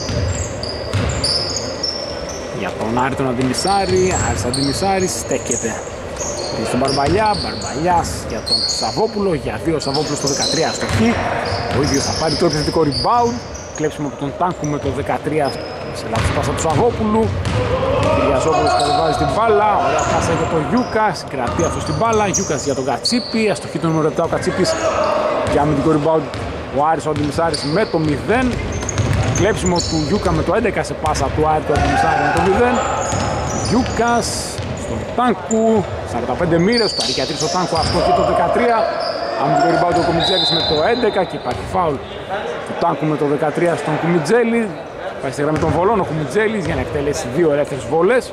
S1: για τον Άρη τον Αντιμισάρη. Άρης Αντιμισάρης στέκεται στον Μπαρμπαλιά, Μπαρμπαλιάς για τον Σαββόπουλο, για δύο Σαββόπουλο στο δεκατρία αστοχή. Ο ίδιος θα πάρει το επιθετικό rebound, κλέψιμο από τον Τάνκου με το δεκατρία σε λάθος πάσα του Σαββόπουλου. Κυριαζόπουλος κατεβάζει την μπάλα, ωραία πάσα για τον Γιούκα, συγκρατεί αυτό στην μπάλα. Γιούκας για τον Κατσίπη, αστοχή τον νούμερο επτά ο Κατσίπης για αμυντικό rebound ο Άρης ο Αντιμισάρης με το μηδέν. Κλέψιμο του Γιούκα με το έντεκα σε πάσα του Άρη του Αντιμισάρη με το μηδέν. Γιούκας στον Τάνκου, σαράντα πέντε μοίρες, το αρικιατρί στο Τάνκου, αστοχή το δεκατρία. Αμυντικό rebound ο Κουμιτζέλης με το έντεκα και υπάρχει φάουλ του Τάνκου με το δεκατρία στον Κουμιτζέλη. Πάει στη γραμμή των βολών ο Κουμιτζέλης για να εκτελέσει δύο ελεύθερες βόλες.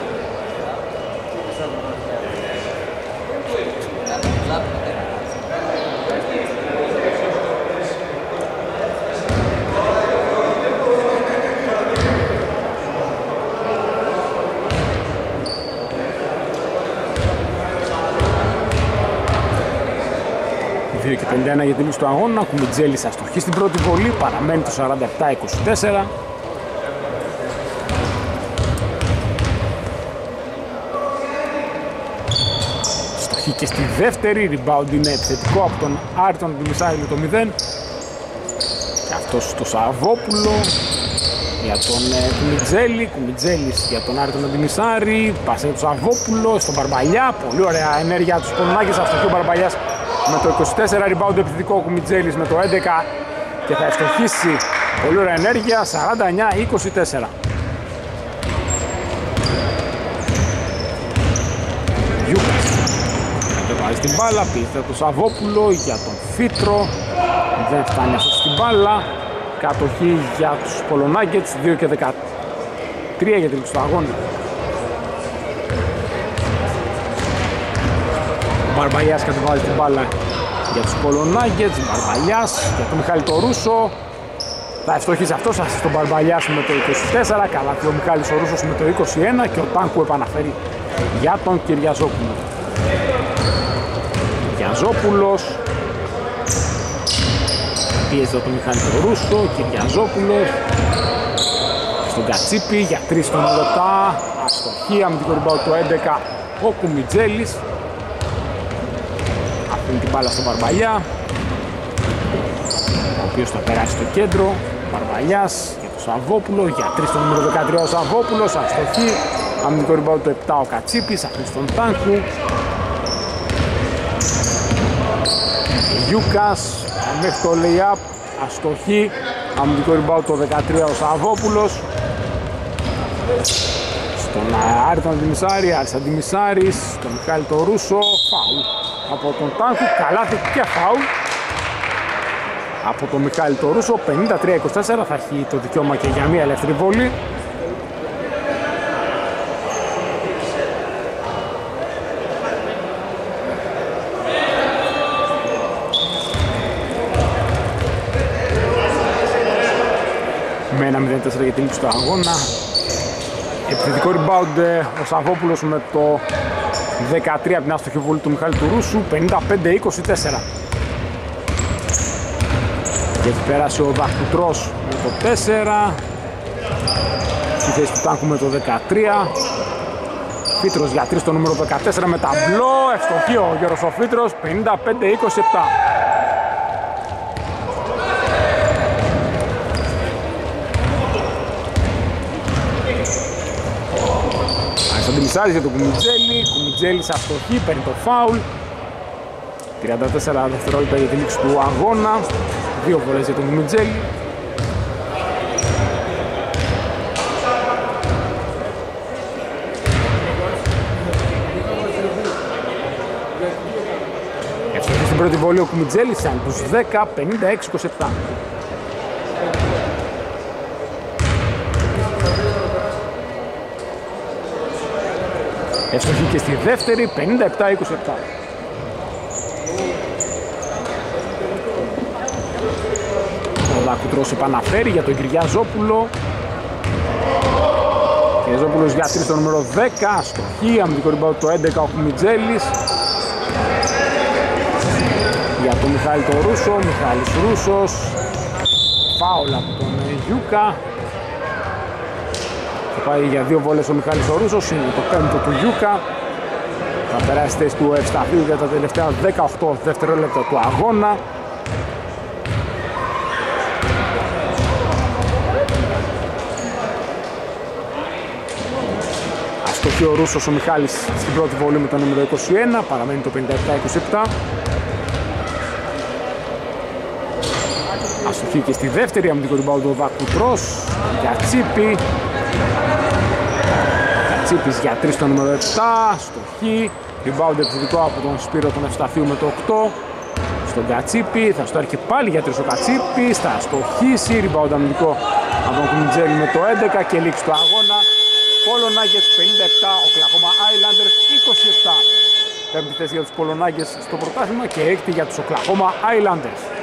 S1: δύο και πενήντα ένα για τη λήξη του αγώνα. Κουμιτζέλης αστοχή στην πρώτη βολή, παραμένει το σαράντα επτά είκοσι τέσσερα. Αστοχή και στη δεύτερη, rebound είναι επιθετικό από τον Άρη τον Αντιμισάρη με το μηδέν. Και αυτός στο Σαββόπουλο για τον ε, Κουμιτζέλη, Κουμιτζέλης για τον Άρη τον Αντιμισάρη. Πάσε για τον Σαββόπουλο στον Μπαρμπαλιά, πολύ ωραία ενέργεια τους Πολωνάκης, αστοχή ο Μπαρμπαλιάς με το είκοσι τέσσερα, rebound επιθετικό ο Κουμιτζέλης με το έντεκα και θα ευστοχίσει, πολύ ωραία ενέργεια, σαράντα εννιά είκοσι τέσσερα. Γιούκας κατεβάζει την μπάλα, πήρε το Σαββόπουλο για τον Φίτρο, δεν φτάνει αυτό στην μπάλα. Κατοχή για τους Polo Nuggets, δύο και δεκατρία για τη λήξη του αγώνα. Ο Μπαρμπαλιάς κατεβάζει την μπάλα για τους Polo Nuggets, Μπαρμπαλιάς για τον Μιχάλη το Ρούσο. Θα ευστοχίσει αυτός στον Μπαρμπαλιάς με το είκοσι τέσσερα, καλά και ο Μιχάλης ο Ρούσος με το είκοσι ένα και ο Τάνκου επαναφέρει για τον Κυριαζόπουλο. Κυριαζόπουλος πίεζε τον Μιχάλη το Ρούσο, Κυριαζόπουλος στον Κατσίπη για τρεις στον Λωτά, αστοχή, αμυντικό rebound το έντεκα ο Κουμιτζέλης. Αφήνει την μπάλα στον Μπαρμπαλιά, ο οποίος θα περάσει στο κέντρο. Μπαρμπαλιάς για τον Σαββόπουλο, για τρεις το νούμερο δεκατρία ο Σαββόπουλος, αστοχή, αμυντικό rebound το επτά ο Κατσίπης, αφήνει στον Τάνκου. Γιούκας μέχρι το lay-up, αστοχή, αμυντικό rebound το δεκατρία ο Σαββόπουλος. Στον Άρη τον Αντιμισάρη, Άρης Αντιμισάρης, τον Μιχάλη το Ρούσο, φάουλ από τον Τάνκου, καλάθι και φάουλ από τον Μιχάλη το Ρούσο. Πενήντα τρία είκοσι τέσσερα, θα έχει το δικαίωμα και για μία ελεύθερη βολή. Με ένα μηδέν τέσσερα για τη λήξη του αγώνα. Επιθετικό rebound ο Σαββόπουλος με το δεκατρία από την άστοχη βολή του Μιχάλη του Ρούσου. Πενήντα πέντε είκοσι τέσσερα. Και έχει περάσει ο Δακουτρός με το τέσσερα. Στη θέση του Τάνκου με το δεκατρία. Φίτρος για τρία το νούμερο δεκατέσσερα με ταμπλό. Ευστοχή ο Γιώργος ο Φίτρος. πενήντα πέντε είκοσι επτά. Αντιμισάρης για τον Κουμιτζέλη, Κουμιτζέλης αστοχή, παίρνει το φάουλ. τριάντα τέσσερα δευτερόλεπτα για τη λήξη του αγώνα. Δύο φορές για τον Κουμιτζέλη. Εύστοχη στην πρώτη βολή ο Κουμιτζέλης, σαν τους δέκα, πενήντα έξι είκοσι επτά. Εύστοχη και στη δεύτερη, πενήντα επτά είκοσι επτά. Ο Δακουτρός επαναφέρει για τον Κυριαζόπουλο. Κυριαζόπουλος για τρία στο νούμερο δέκα, αστοχή, αμυντικό rebound το έντεκα ο Κουμιτζέλης. Για τον Μιχάλη το Ρούσο, Μιχάλης Ρούσος. Φάουλ από τον Γιούκα. Θα πάει για δύο βόλες ο Μιχάλης ο Ρούσος, είναι το πέμπτο του Γιούκα. Θα περάσει θέση του Ευσταθίου για τα τελευταία δεκαοκτώ δευτερόλεπτα του αγώνα. Αστοχή ο Ρούσος ο Μιχάλης στην πρώτη βολή με το νούμερο είκοσι ένα, παραμένει το πενήντα επτά είκοσι επτά. Αστοχή και στη δεύτερη, αμυντικό rebound ο Δακουτρός, για Τσίπη. Τσίπης για τρία στο νούμερο επτά, στοχή, rebound επιθετικό από τον Σπύρο τον Ευσταθίου με το οκτώ. Στον Κατσίπη, θα στο έρχει πάλι για τρία ο Κατσίπης, θα στοχίσει, rebound αμυντικό από τον Κουμιτζέλη με το έντεκα και λήξη του αγώνα. Polo Nuggets πενήντα επτά, Oklahoma Islanders είκοσι επτά. Πέμπτη θέση για τους Polo Nuggets στο πρωτάθλημα και έκτη για τους Oklahoma Islanders.